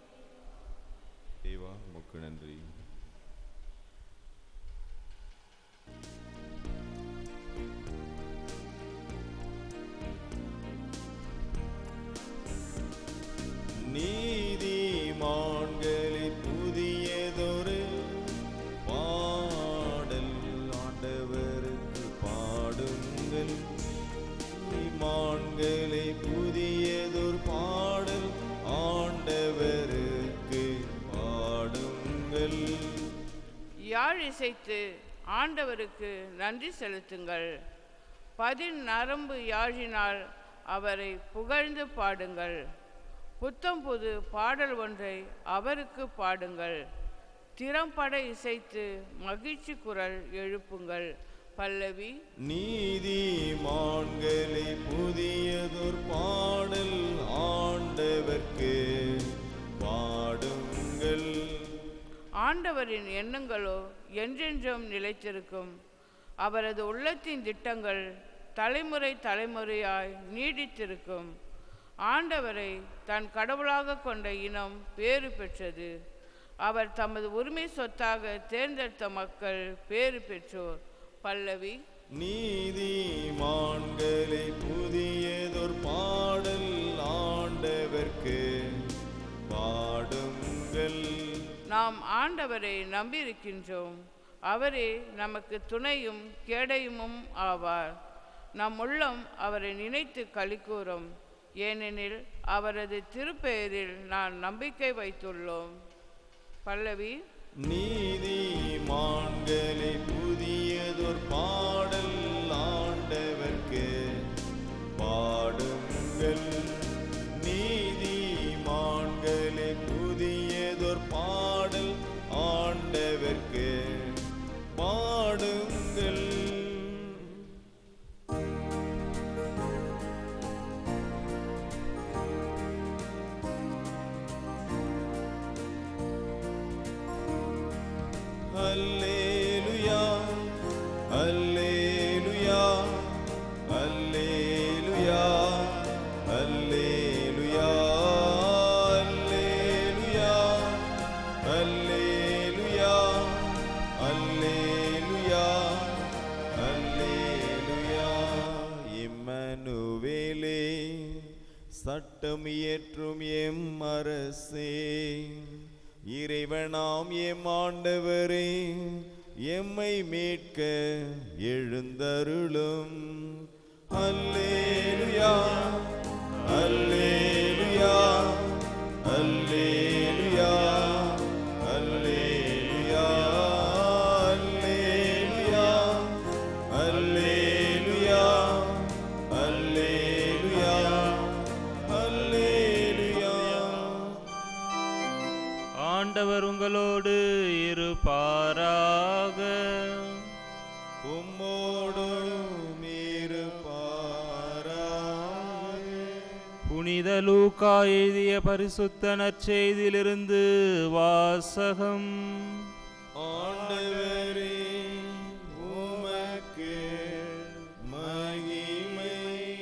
தேவா உமக்கு நன்றி. நீதிமான்களில் புதியதொரு பாடல் ஆண்டவருக்கு பாடுங்கள். நீதிமான்களே புதியதொரு பாடல் ஆண்டவருக்கு பாடுங்கள். யாழ் இசைத்து ஆண்டவருக்கு நன்றி செலுத்துங்கள். பதின் நரம்பு யாழினால் அவரை புகழ்ந்து பாடுங்கள். புத்தம் புது பாடல் ஒன்றை அவருக்கு பாடுங்கள். திறம்பட இசைத்து மகிழ்ச்சி குரல் எழுப்புங்கள். பல்லவி. நீதிமான்களே புதியதொரு பாடல் ஆண்டவர்க்கு பாடுங்கள். ஆண்டவரின் எண்ணங்களோ என்றென்றும் நிலைத்திருக்கும். அவரது உள்ளத்தின் திட்டங்கள் தலைமுறை தலைமுறையாய் நீடித்திருக்கும். ஆண்டவரை தன் கடவுளாக கொண்ட இனம் பேறு பெற்றது. அவர் தமது உரிமை சொத்தாக தேர்ந்தெடுத்த மக்கள் பேறு பெற்றோர். பல்லவி. நீதிமான்களே புதியதொரு பாடல் ஆண்டவர்க்கு பாடுங்கள். நாம் ஆண்டவரை நம்பியிருக்கின்றோம். அவரே நமக்கு துணையும் கேடயமும் ஆவார். நம் உள்ளம் அவரை நினைத்து களிக்கூறும். ஏனெனில் அவரது திருப்பெயரில் நான் நம்பிக்கை வைத்துள்ளோம். பல்லவி. நீதிமான்களே புதியதொரு பாடல் ஆண்டவர்க்கு பாடுங்கள். நீதிமான்களே புதியதொரு பாடல் ஆண்டவர்க்கு பாடுங்கள். அல்லேலூயா அல்லேலூயா அல்லேலூயா அல்லேலூயா அல்லேலூயா அல்லேலூயா அல்லேலூயா. இம்மானுவேலே சட்டம் இயற்றும் எம் அரசே, இறைவனாம் எம் ஆண்டவரே, எம்மை மீட்க எழுந்தருளும். அல்லேலூயா அல்லேலூயா அல்லேலூயா அல்லேலூயா அல்லேலூயா அல்லேலூயா அல்லேலூயா. ஆண்டவர் உங்களோடு இருப்பாராக. உம்மோடும் இருப்பாராக. புனித லூக்கா எழுதிய பரிசுத்த நற்செய்தியிலிருந்து வாசகம். ஆண்டவரே உமக்கு மகிமை.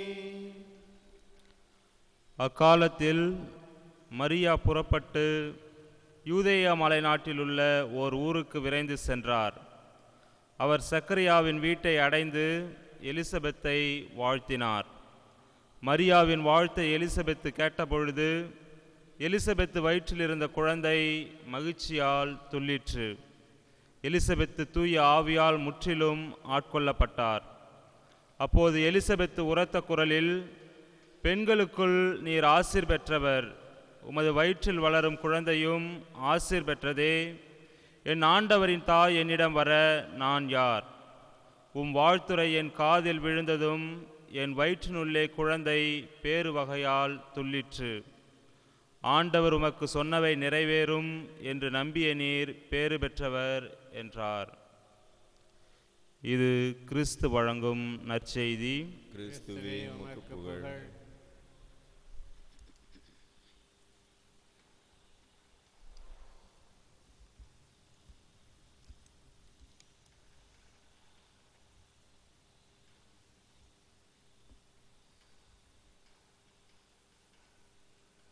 அக்காலத்தில் மரியா புறப்பட்டு யூதேயா மலைநாட்டிலுள்ள ஓர் ஊருக்கு விரைந்து சென்றார். அவர் சக்கரியாவின் வீட்டை அடைந்து எலிசபெத்தை வாழ்த்தினார். மரியாவின் வாழ்த்தை எலிசபெத்து கேட்டபொழுது எலிசபெத்து வயிற்றில் இருந்த குழந்தை மகிழ்ச்சியால் துள்ளிற்று. எலிசபெத்து தூய ஆவியால் முற்றிலும் ஆட்கொள்ளப்பட்டார். அப்போது எலிசபெத்து உரத்த குரலில், பெண்களுக்குள் நீர் ஆசீர் பெற்றவர், உமது வயிற்றில் வளரும் குழந்தையும் ஆசீர் பெற்றதே. என் ஆண்டவரின் தாய் என்னிடம் வர நான் யார்? உம் வாழ்த்துரை என் காதில் விழுந்ததும் என் வயிற்றினுள்ளே குழந்தை பேறு வகையால் துள்ளிற்று. ஆண்டவர் உமக்கு சொன்னவை நிறைவேறும் என்று நம்பிய நீர் பேறு பெற்றவர் என்றார். இது கிறிஸ்து வழங்கும் நற்செய்தி. கிறிஸ்துவே உமக்கு புகழ்.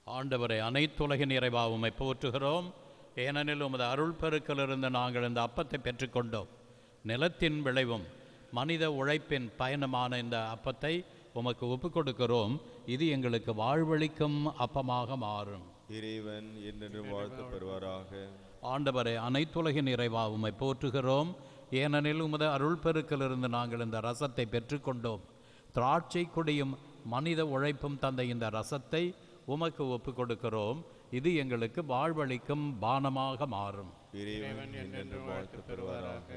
ஆண்டவரை அனைத்துலகின் இறைவா உம்மை போற்றுகிறோம். ஏனெனில் உமது அருள் பெருக்கிலிருந்து நாங்கள் இந்த அப்பத்தை பெற்றுக்கொண்டோம். நிலத்தின் விளைவும் மனித உழைப்பின் பயணமான இந்த அப்பத்தை உமக்கு ஒப்புக் கொடுக்கிறோம். இது எங்களுக்கு வாழ்வளிக்கும் அப்பமாக மாறும். இறைவன் என்றென்றும் வாழ்த்தப்படுவாராக. ஆண்டவரை அனைத்துலகின் இறைவா உம்மை போற்றுகிறோம். ஏனெனில் உமது அருள் பெருக்கிலிருந்து நாங்கள் இந்த ரசத்தை பெற்றுக்கொண்டோம். திராட்சை கொடியும் மனித உழைப்பும் தந்த இந்த ரசத்தை உமக்கு ஒப்புக் கொடுக்கிறோம். இது எங்களுக்கு வாழ்வளிக்கும் பானமாக மாறும். இறைவன் என்றென்றும் வாழ்த்தப்படுவாராக.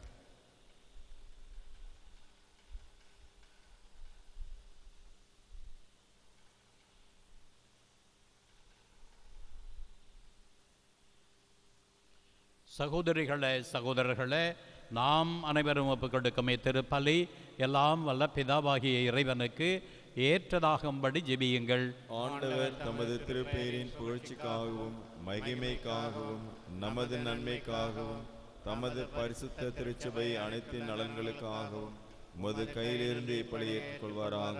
சகோதரிகளே சகோதரர்களே, நாம் அனைவரும் ஒப்புக் கொடுக்கும் திருப்பலி எல்லாம் வல்ல பிதாவாகிய இறைவனுக்கு ஏற்றதாகும்படி ஜெபியுங்கள். ஆண்டவர் தமது திருப்பெயரின் புகழ்ச்சிக்காகவும் மகிமைக்காகவும் நமது நன்மைக்காகவும் தமது பரிசுத்த திருச்சபை அனைத்து நலன்களுக்காகவும் உமது கையிலிருந்து இப்படி ஏற்றுக்கொள்வாராக.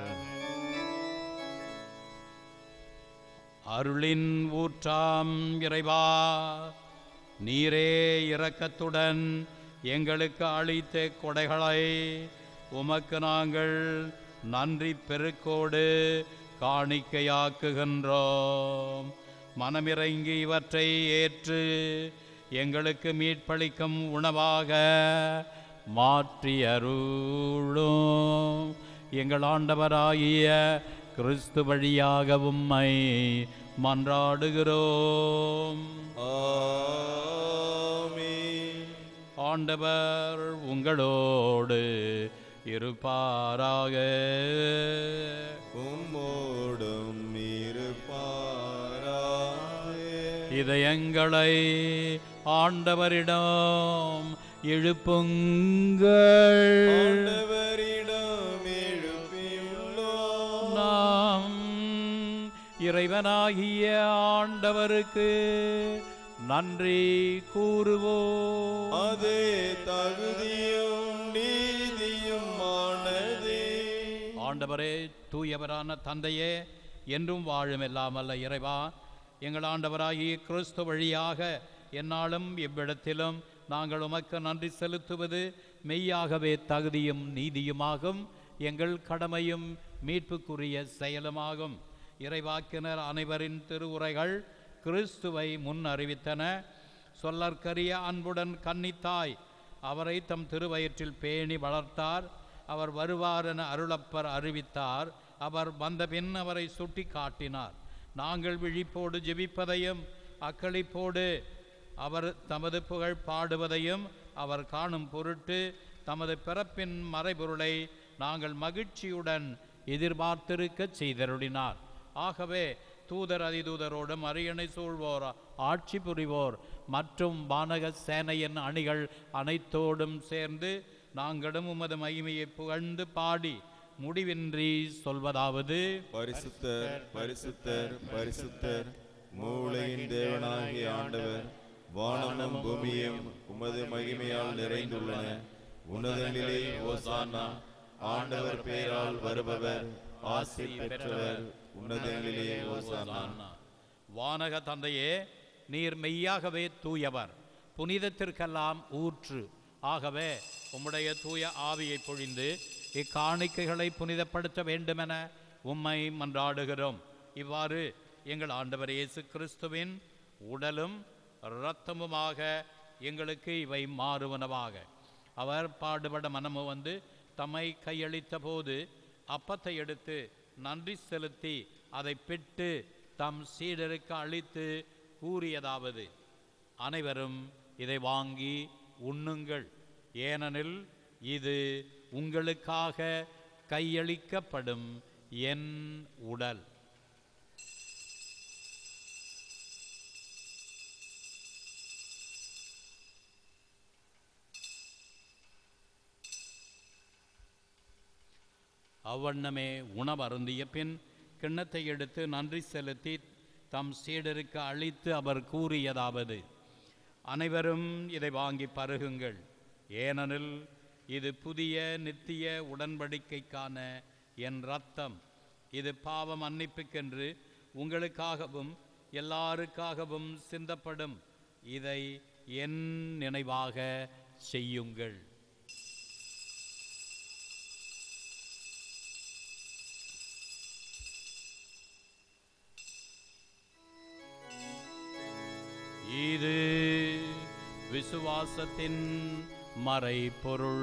அருளின் ஊற்றாம் இறைவா, நீரே இரக்கத்துடன் எங்களுக்கு அளித்த கொடைகளை உமக்கு நாங்கள் நன்றி பெருக்கோடு காணிக்கையாக்குகின்றோம். மனமிறங்கி இவற்றை ஏற்று எங்களுக்கு மீட்பளிக்கும் உணவாக மாற்றி அருளும். எங்கள் ஆண்டவராகிய கிறிஸ்து வழியாக உம்மை மன்றாடுகிறோம். ஆண்டவர் உங்களோடு இருப்பாராக. உம்மோடும் இருப்பாராக. இதயங்களை ஆண்டவரிடம் எழுப்புங்கள். ஆண்டவரிடம் எழுப்பியுள்ளோம். நாம் இறைவனாகிய ஆண்டவருக்கு நன்றி கூறுவோம். அது தகுதியும் நீதியுமானதே. ஆண்டவரே, தூயவரான தந்தையே, என்றும் வாழும் எல்லாமல்ல இறைவா, எங்கள் ஆண்டவராகிய கிறிஸ்து வழியாக எந்நாளும் இவ்விடத்திலும் நாங்கள் உமக்கு நன்றி செலுத்துவது மெய்யாகவே தகுதியும் நீதியுமாகும். எங்கள் கடமையும் மீட்புக்குரிய செயலுமாகும். இறைவாக்கினர் அனைவரின் திருவுரைகள் கிறிஸ்துவை முன் அறிவித்தன. சொல்லற்கரிய அன்புடன் கன்னித்தாய் அவரை தம் திருவயிற்றில் பேணி வளர்த்தார். அவர் வருவார் என அருளப்பர் அறிவித்தார். அவர் வந்தபின் அவரை சுட்டி காட்டினார். நாங்கள் விழிப்போடு ஜெபிப்பதையும் அக்களிப்போடு அவர் தமது புகழ் பாடுவதையும் அவர் காணும் பொருட்டு தமது பிறப்பின் மறைபொருளை நாங்கள் மகிழ்ச்சியுடன் எதிர்பார்த்திருக்க செய்தருளினார். ஆகவே தூதர் அதிதூதரோடும் அரியணை சூழ்வோர் ஆட்சி புரிவோர் மற்றும் வானக சேனையின் அணிகள் அனைத்தோடும் சேர்ந்து நாங்களும் உமது மகிமையை புகழ்ந்து பாடி முடிவின்றி சொல்வதாவது: பரிசுத்தர் பரிசுத்தர் பரிசுத்தர் மூளையின் தேவனாகிய ஆண்டவர், வானமும் பூமியும் உமது மகிமையால் நிறைந்துள்ளன. உன்னதங்களிலே ஓசானா. ஆண்டவர் பெயரால் வருபவர் ஆசி பெற்றவர். உன்னதங்களிலே ஓசானா. வானக தந்தையே, நீர் மெய்யாகவே தூயவர், புனிதத்திற்கெல்லாம் ஊற்று. ஆகவே உம்முடைய தூய ஆவியை பொழிந்து இக்காணிக்கைகளை புனிதப்படுத்த வேண்டுமென உம்மை மன்றாடுகிறோம். இவ்வாறு எங்கள் ஆண்டவர் இயேசு கிறிஸ்துவின் உடலும் இரத்தமுமாக எங்களுக்கு இவை மாறுவனவாக. அவர் பாடுபட மனமு வந்து தம்மை கையளித்த போது அப்பத்தை எடுத்து நன்றி செலுத்தி அதை பிட்டு தம் சீடருக்கு அளித்து கூறியதாவது: அனைவரும் இதை வாங்கி உண்ணுங்கள், ஏனெனில் இது உங்களுக்காக கையளிக்கப்படும் என் உடல். அவ்வண்ணமே உணவருந்திய பின் கிண்ணத்தை எடுத்து நன்றி செலுத்தி தம் சீடருக்கு அளித்து அவர் கூறியதாவது: அனைவரும் இதை வாங்கி பருகுங்கள், ஏனெனில் இது புதிய நித்திய உடன்படிக்கைக்கான என் இரத்தம். இது பாவ மன்னிப்புக்கென்று உங்களுக்காகவும் எல்லாருக்காகவும் சிந்தப்படும். இதை என் நினைவாக செய்யுங்கள். இது விசுவாசத்தின் மறைபொருள்.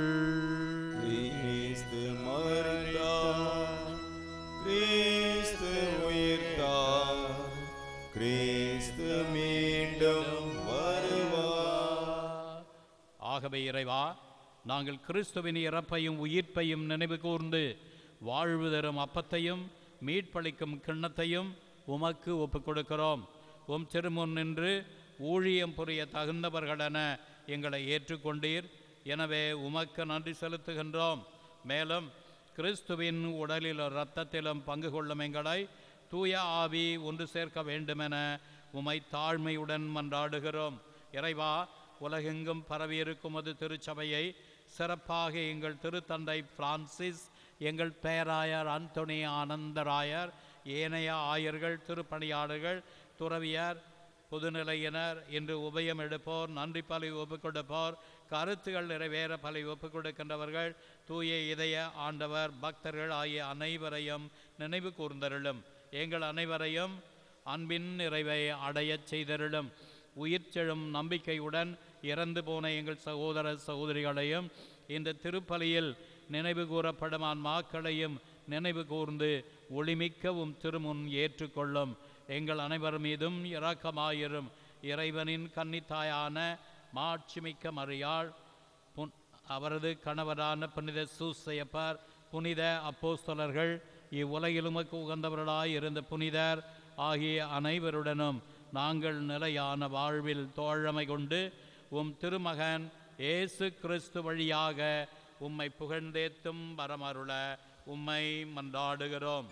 கிறிஸ்து மரித்தார், கிறிஸ்து உயிர்த்தார், கிறிஸ்து மீண்டும் வருவார். ஆகவே இறைவா, நாங்கள் கிறிஸ்துவின் இறப்பையும் உயிர்ப்பையும் நினைவு கூர்ந்து வாழ்வு தரும் அப்பத்தையும் மீட்பளிக்கும் கிண்ணத்தையும் உமக்கு ஒப்புக் கொடுக்கிறோம். உம் திருமுன் நின்று ஊழியம் புரிய தகுந்தவர்களென எங்களை ஏற்றுக்கொண்டீர். எனவே உமக்கு நன்றி செலுத்துகின்றோம். மேலும் கிறிஸ்துவின் உடலிலும் இரத்தத்திலும் பங்கு கொள்ளும் எங்களை தூய ஆவி ஒன்று சேர்க்க வேண்டுமென உமை தாழ்மையுடன் மன்றாடுகிறோம். இறைவா, உலகெங்கும் பரவியிருக்கும் அது திருச்சபையை சிறப்பாக எங்கள் திருத்தந்தை பிரான்சிஸ், எங்கள் பேராயர் அந்தோனி ஆனந்தராயர், ஏனைய ஆயர்கள், திருப்பணியாளர்கள், துறவியர், பொதுநிலையினர், இன்று உபயம் எடுப்போர், நன்றி பலி ஒப்புக் கொடுப்போர், கருத்துகள் நிறைவேற பலி ஒப்புக் கொடுக்கின்றவர்கள், தூய இதய ஆண்டவர் பக்தர்கள் ஆகிய அனைவரையும் நினைவு கூர்ந்தருளும். எங்கள் அனைவரையும் அன்பின் நிறைவை அடையச் செய்தருளும். உயிர்ச்செழும் நம்பிக்கையுடன் இறந்து போன எங்கள் சகோதர சகோதரிகளையும் இந்த திருப்பலியில் நினைவு கூறப்படும் ஆன்மாக்களையும் நினைவு கூர்ந்து ஒளிமிக்கவும் திருமுன் ஏற்றுக்கொள்ளும். எங்கள் அனைவர் மீதும் இரக்கமாயிரும். இறைவனின் கன்னித்தாயான மாட்சிமிக்க மரியாள், புன் அவரது கணவரான புனித சூசையப்பர், புனித அப்போஸ்தலர்கள், இவ்வுலகில் உமக்கு உகந்தவர்களாய் இருந்த புனிதர் ஆகிய அனைவருடனும் நாங்கள் நிலையான வாழ்வில் தோழமை கொண்டு உம் திருமகன் இயேசு கிறிஸ்து வழியாக உம்மை புகழ்ந்தேத்தும் வரமருள உம்மை மன்றாடுகிறோம்.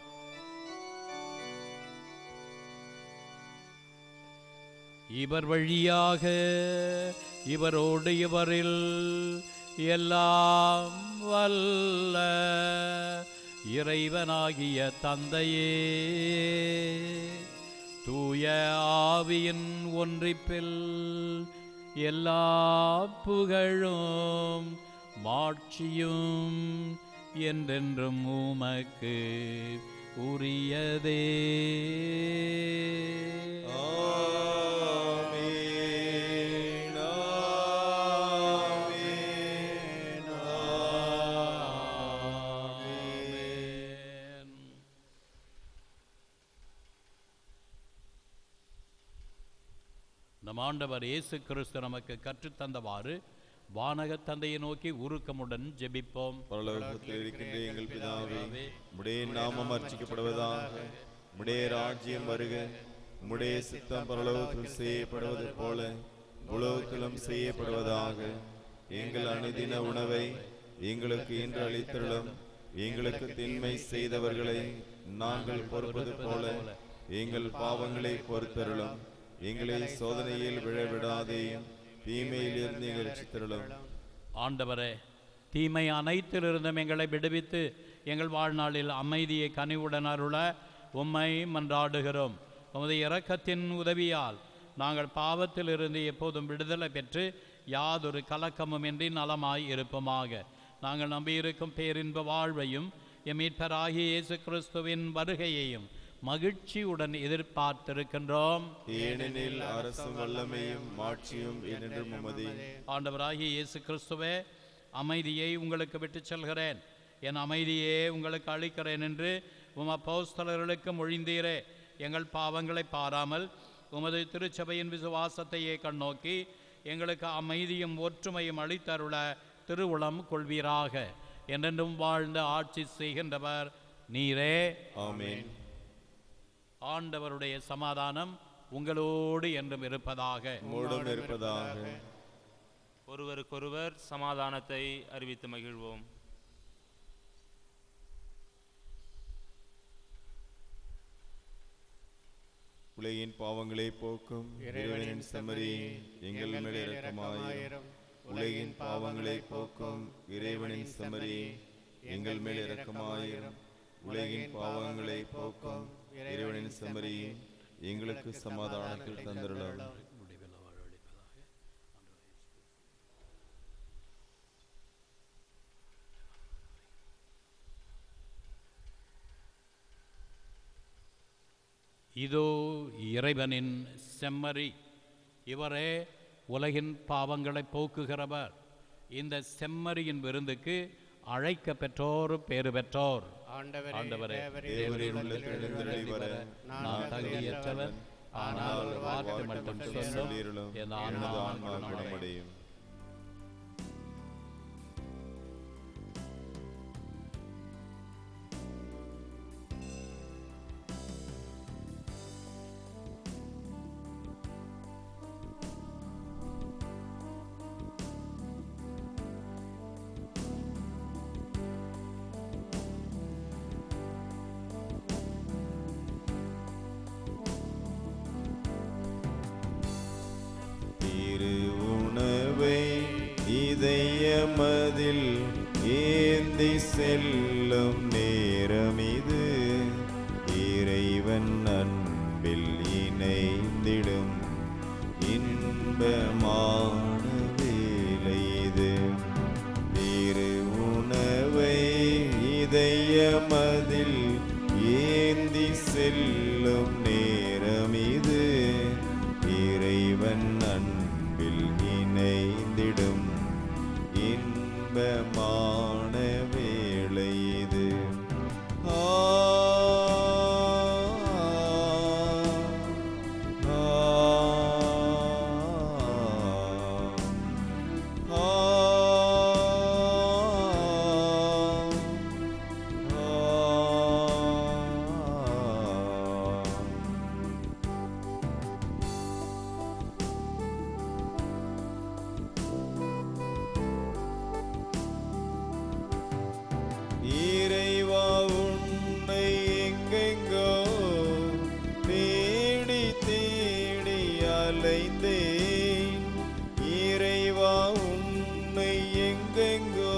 இவர் வழியாக இவரோடு இவரில் எல்லாம் வல்ல இறைவனாகிய தந்தையே, தூய ஆவியின் ஒன்றிப்பில் எல்லா புகழும் மாட்சியும் என்றென்றும் உமக்கு உரியதே. நம் ஆண்டவர் இயேசு கிறிஸ்து நமக்கு கற்றுத்தந்தவாறு வானகத் தந்தையை நோக்கி உருக்கமுடன் ஜெபிப்போம். பரலோகத்தில் இருக்கின்ற எங்கள் பிதாவே, உம்முடைய நாமம் அர்ச்சிக்கப்படுவதாக, உம்முடைய ராஜ்யம் வருக, உம்முடைய சித்தம் பரலோகத்தில் செய்யப்படுவது போல உலகத்திலும் செய்யப்படுவதாக. எங்கள் அனுதின உணவை எங்களுக்கு இன்று அளித்தருளும். எங்களுக்கு தின்மை செய்தவர்களை நாங்கள் பொறுப்பது போல எங்கள் பாவங்களை பொறுத்தருளும். எங்களை சோதனையில் விழவிடாதேயும், தீமையிலிருந்து எங்களை ரட்சித்தருளும். ஆண்டவரே, தீமை அனைத்திலிருந்தும் எங்களை விடுவித்து எங்கள் வாழ்நாளில் அமைதியை கனிவுடன் அருள உம்மை மன்றாடுகிறோம். உமது இரக்கத்தின் உதவியால் நாங்கள் பாவத்திலிருந்து எப்போதும் விடுதலை பெற்று யாதொரு கலக்கமும் இன்றி நலமாய் இருப்போமாக. நாங்கள் நம்பியிருக்கும் பேரின்ப வாழ்வையும் எம் மீட்பராகிய இயேசு கிறிஸ்துவின் வருகையையும் மகிழ்ச்சியுடன் எதிர்பார்த்திருக்கின்றோம். ஏனெனில் அரசும் வல்லமையும் மாட்சியும் என்றென்றும் உமதே. ஆண்டவராகிய இயேசு கிறிஸ்துவே, அமைதியை உங்களுக்கு விட்டுச் செல்கிறேன், என் அமைதியே உங்களுக்கு அளிக்கிறேன் என்று உம் அப்போஸ்தலர்களுக்கு மொழிந்தீரே. எங்கள் பாவங்களை பாராமல் உமது திருச்சபையின் விசுவாசத்தையே கண்ணோக்கி எங்களுக்கு அமைதியும் ஒற்றுமையும் அளித்தருள திருவுளம் கொள்வீராக. என்றென்றும் வாழ்ந்து ஆட்சி செய்கின்றவர் நீரே. ஆமென். ஆண்டவருடைய சமாதானம் உங்களோடு என்றும் இருப்பதாக. உம்மோடும் இருப்பதாக. ஒருவருக்கொருவர் சமாதானத்தை அறிவித்து மகிழ்வோம். உலகின் பாவங்களை போக்கும் இறைவனின் செம்மறி எங்கள் மேல் இரக்கமாயிரும். உலகின் பாவங்களை போக்கும் இறைவனின் செம்மறி எங்கள் மேல் இரக்கமாயிரும். உலகின் பாவங்களை போக்கும் இறைவனின் செம்மறியே, எங்களுக்கு சமாதானத்தில் தந்திரலாம். இதோ இறைவனின் செம்மறி, இவரே உலகின் பாவங்களை போக்குகிறவர். இந்த செம்மறியின் விருந்துக்கு அழைக்க பெற்றோர் பேறு பெற்றோர். ஆண்டவரே, தேவரீர் உள்ளத்தில் எழுந்தருளி வர நான் தகுதியற்றவர், ஆனால் ஒரு வார்த்தை மட்டும் சொல்லும், என் ஆன்மா குணமடையும். இதயமதில் ஏந்தி செல்லும் நேரம் இது, இறைவன் அன்பில் இணைந்திடும் இன்பமான வேளை இது. திரு உணவை இதயமதில் ஏந்தி செல்லும் நேரம் இது, இறைவன் அன்பில் இணைந்திடும் இன்பமான வேளை இது. ஆ இறைவா, உன்னை எங்கெங்கோ தேடி தேடி அலைந்தேன். இறைவா, உன்னை எங்கெங்கோ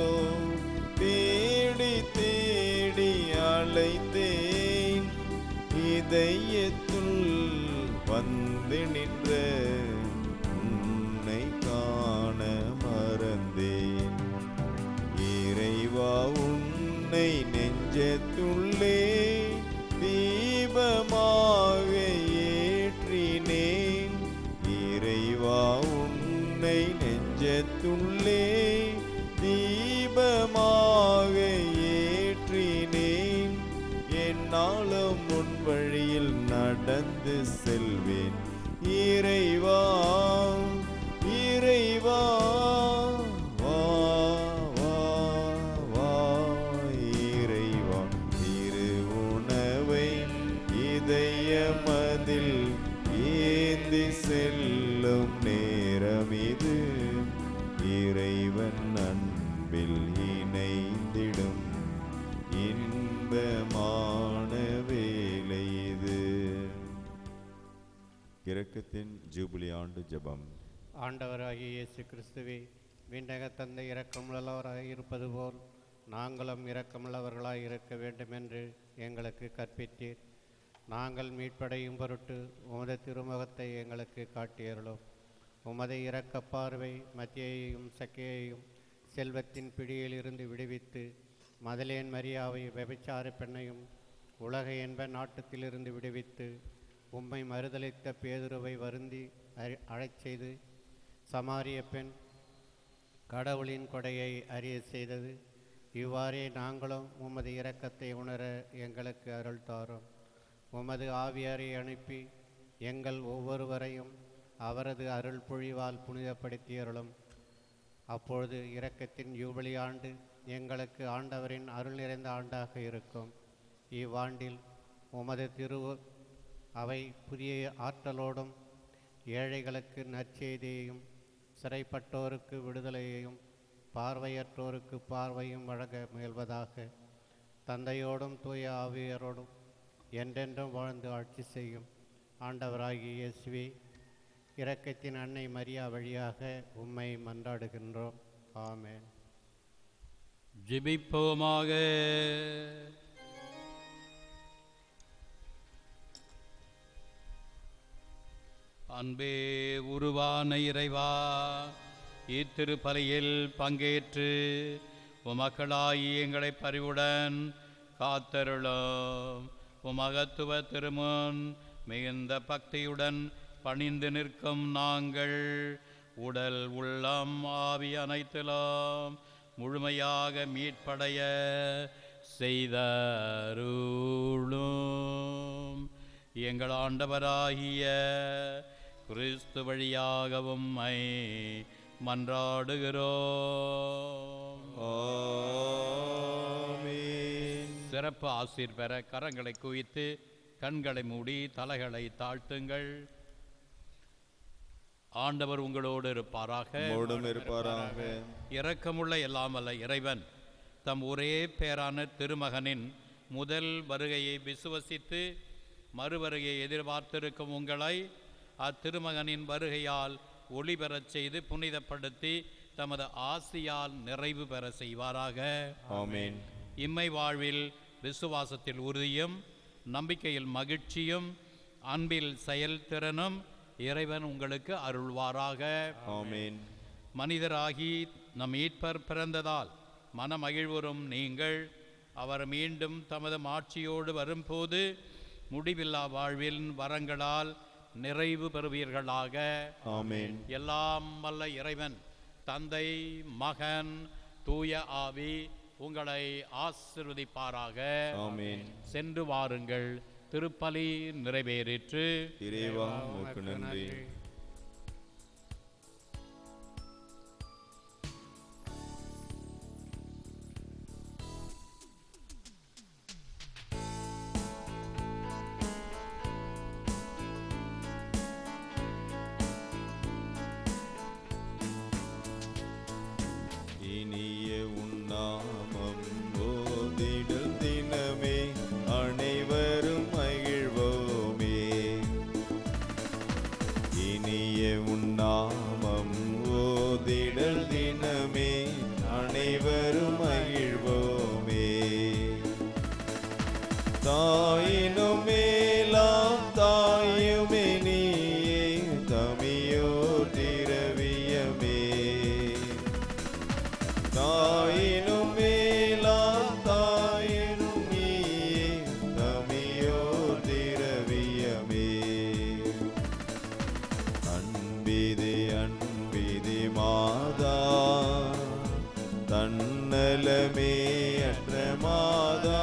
தேடி தேடி அலைந்தேன். இதயத்துள் வந்து நின்ற உன்னை காண மறந்தேன். இறைவா, உன்னை நெஞ்சத்துள்ளே தீபமாக ஏற்றினேன். இறைவா, உன்னை நெஞ்சத்துள்ளே தீபமாக ஏற்றினேன். என்னாலும் உன் வழியில் நடந்து செல்வேன். இறைவா, இறைவா, வா வா வா. இறைவா, திரு உணவை இதயமதில் ஏந்தி செல்லும் நேரம் இது, இறைவன் அன்பில் இணைந்திடும் இன்பமான வேளை இது. இரக்கத்தின் ஜூபிலி ஆண்டு ஜெபம். ஆண்டவராகிய இயேசு கிறிஸ்துவே, விண்ணக தந்தை இரக்கமுள்ளவராக இருப்பது போல் நாங்களும் இரக்கமுள்ளவர்களாக இருக்க வேண்டுமென்று எங்களுக்கு கற்பித்தீர். நாங்கள் மீட்படையும் பொருட்டு உமது திருமுகத்தை எங்களுக்கு காட்டியருளும். உமது இரக்க பார்வை மத்தியையும் சக்கையையும் செல்வத்தின் பிடியிலிருந்து விடுவித்து, மதலேன் மரியாவை விபச்சார பெண்ணையும் உலக என்ப நாட்டத்திலிருந்து விடுவித்து, உம்மை மறுதலித்த பேதுருவை வருந்தி அழச் செய்து, சமாரிய பெண் கடவுளின் கொடையை அறிய செய்தது. இவ்வாறே நாங்களும் உமது இரக்கத்தை உணர எங்களுக்கு அருள் தாரும். உமது ஆவியாரை அனுப்பி எங்கள் ஒவ்வொருவரையும் அவரது அருள் பொழிவால் புனிதப்படுத்தியருளும். அப்பொழுது இரக்கத்தின் யூபிலி ஆண்டு எங்களுக்கு ஆண்டவரின் அருள் நிறைந்த ஆண்டாக இருக்கும். இவ்வாண்டில் உமது திரு அவை புதிய ஆற்றலோடும் ஏழைகளுக்கு நற்செய்தியையும் சிறைப்பட்டோருக்கு விடுதலையையும் பார்வையற்றோருக்கு பார்வையும் வழங்க முயல்வதாக. தந்தையோடும் தூய ஆவியரோடும் என்றென்றும் வாழ்ந்து ஆட்சி செய்யும் ஆண்டவராகிய இயேசுவே, இரக்கத்தின் அன்னை மரியா வழியாக உம்மை மன்றாடுகின்றோம். ஆமென். ஜெபிப்போமாக. அன்பே உருவான இறைவா, இத்திருப்பலியில் பங்கேற்று உமக்களாகி எங்களை பரிவுடன் காத்தருளும். உமகத்துவ திருமுன் மிகுந்த பக்தியுடன் பணிந்து நிற்கும் நாங்கள் உடல் உள்ளம் ஆவி அனைத்திலும் முழுமையாக மீட்படைய செய்தருளும். எங்கள் ஆண்டவராகிய கிறிஸ்து வழியாகவும் உம்மை மன்றாடுகிறோம். ஆமென். சிறப்பு ஆசீர் பெற கரங்களை குவித்து கண்களை மூடி தலைகளை தாழ்த்துங்கள். ஆண்டவர் உங்களோடு இருப்பாராக. உம்மோடும் இருப்பாராக. இரக்கமுள்ள எல்லாம் வல்ல இறைவன் தம் ஒரே பேரான திருமகனின் முதல் வருகையை விசுவசித்து மறுவருகையை எதிர்பார்த்திருக்கும் உங்களை அத்திருமகனின் வருகையால் ஒளி பெறச் செய்து புனிதப்படுத்தி தமது ஆசியால் நிறைவு பெற செய்வாராக. ஆமென். இம்மை வாழ்வில் விசுவாசத்தில் உறுதியும் நம்பிக்கையில் மகிழ்ச்சியும் அன்பில் செயல்திறனும் இறைவன் உங்களுக்கு அருள்வாராக. ஆமென். மனிதராகி நம் மீட்பர் பிறந்ததால் மனமகிழ்வுறும் நீங்கள் அவர் மீண்டும் தமது மாட்சியோடு வரும்போது முடிவில்லா வாழ்வில் வரங்களால் நிறைவு பெறுவீர்களாக. ஆமென். எல்லாம் வல்ல இறைவன் தந்தை மகன் தூய ஆவி உங்களை ஆசீர்வதிப்பாராக. ஆமென். சென்று வாருங்கள். திருப்பலி நிறைவேறிற்று. இறைவா உமக்கு நன்றி. இனிய உன்னாமம் ஓதிடும் தினமே அனைவரும் மகிழ்வோமே. இனிய உன்னாமம் ஓதிடல் தினமே அனைவரும் மகிழ்வோமே. தாயினும் மேலாம் தாயுமே நீயே தமியோ திரவியமே. தாயினும் மேலாம் தாயினும் நீயே தமியோ திரவியமே. அன்பிதி அன்பிதி மாதா தன்னலமே அற்ற மாதா.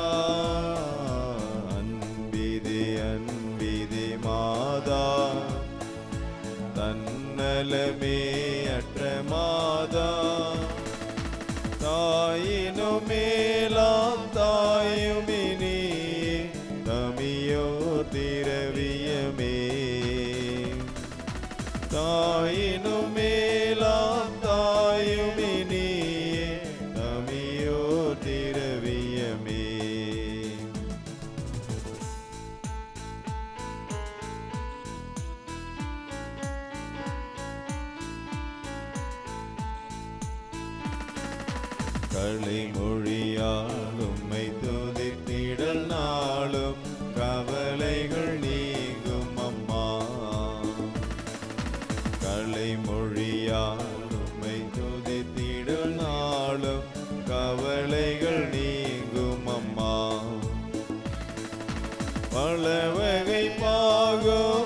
அன்பிதி அன்பிதி மாதா தன்னலமே அற்ற மாதா. தாயினும் மேலாம் தாயுமே நீயே தமியோ திரவியமே. தாயினும் மேலாம் தாயுமே நீயே தமியோ திரவியமே. களிமொழியால் உம்மை துதித்திடல் நாளும் கவலைகள் நீங்கும் அம்மா. களிமொழியால் உம்மை துதித்திடல் நாளும் கவலைகள் நீங்கும் அம்மா. பல வகை பாகோ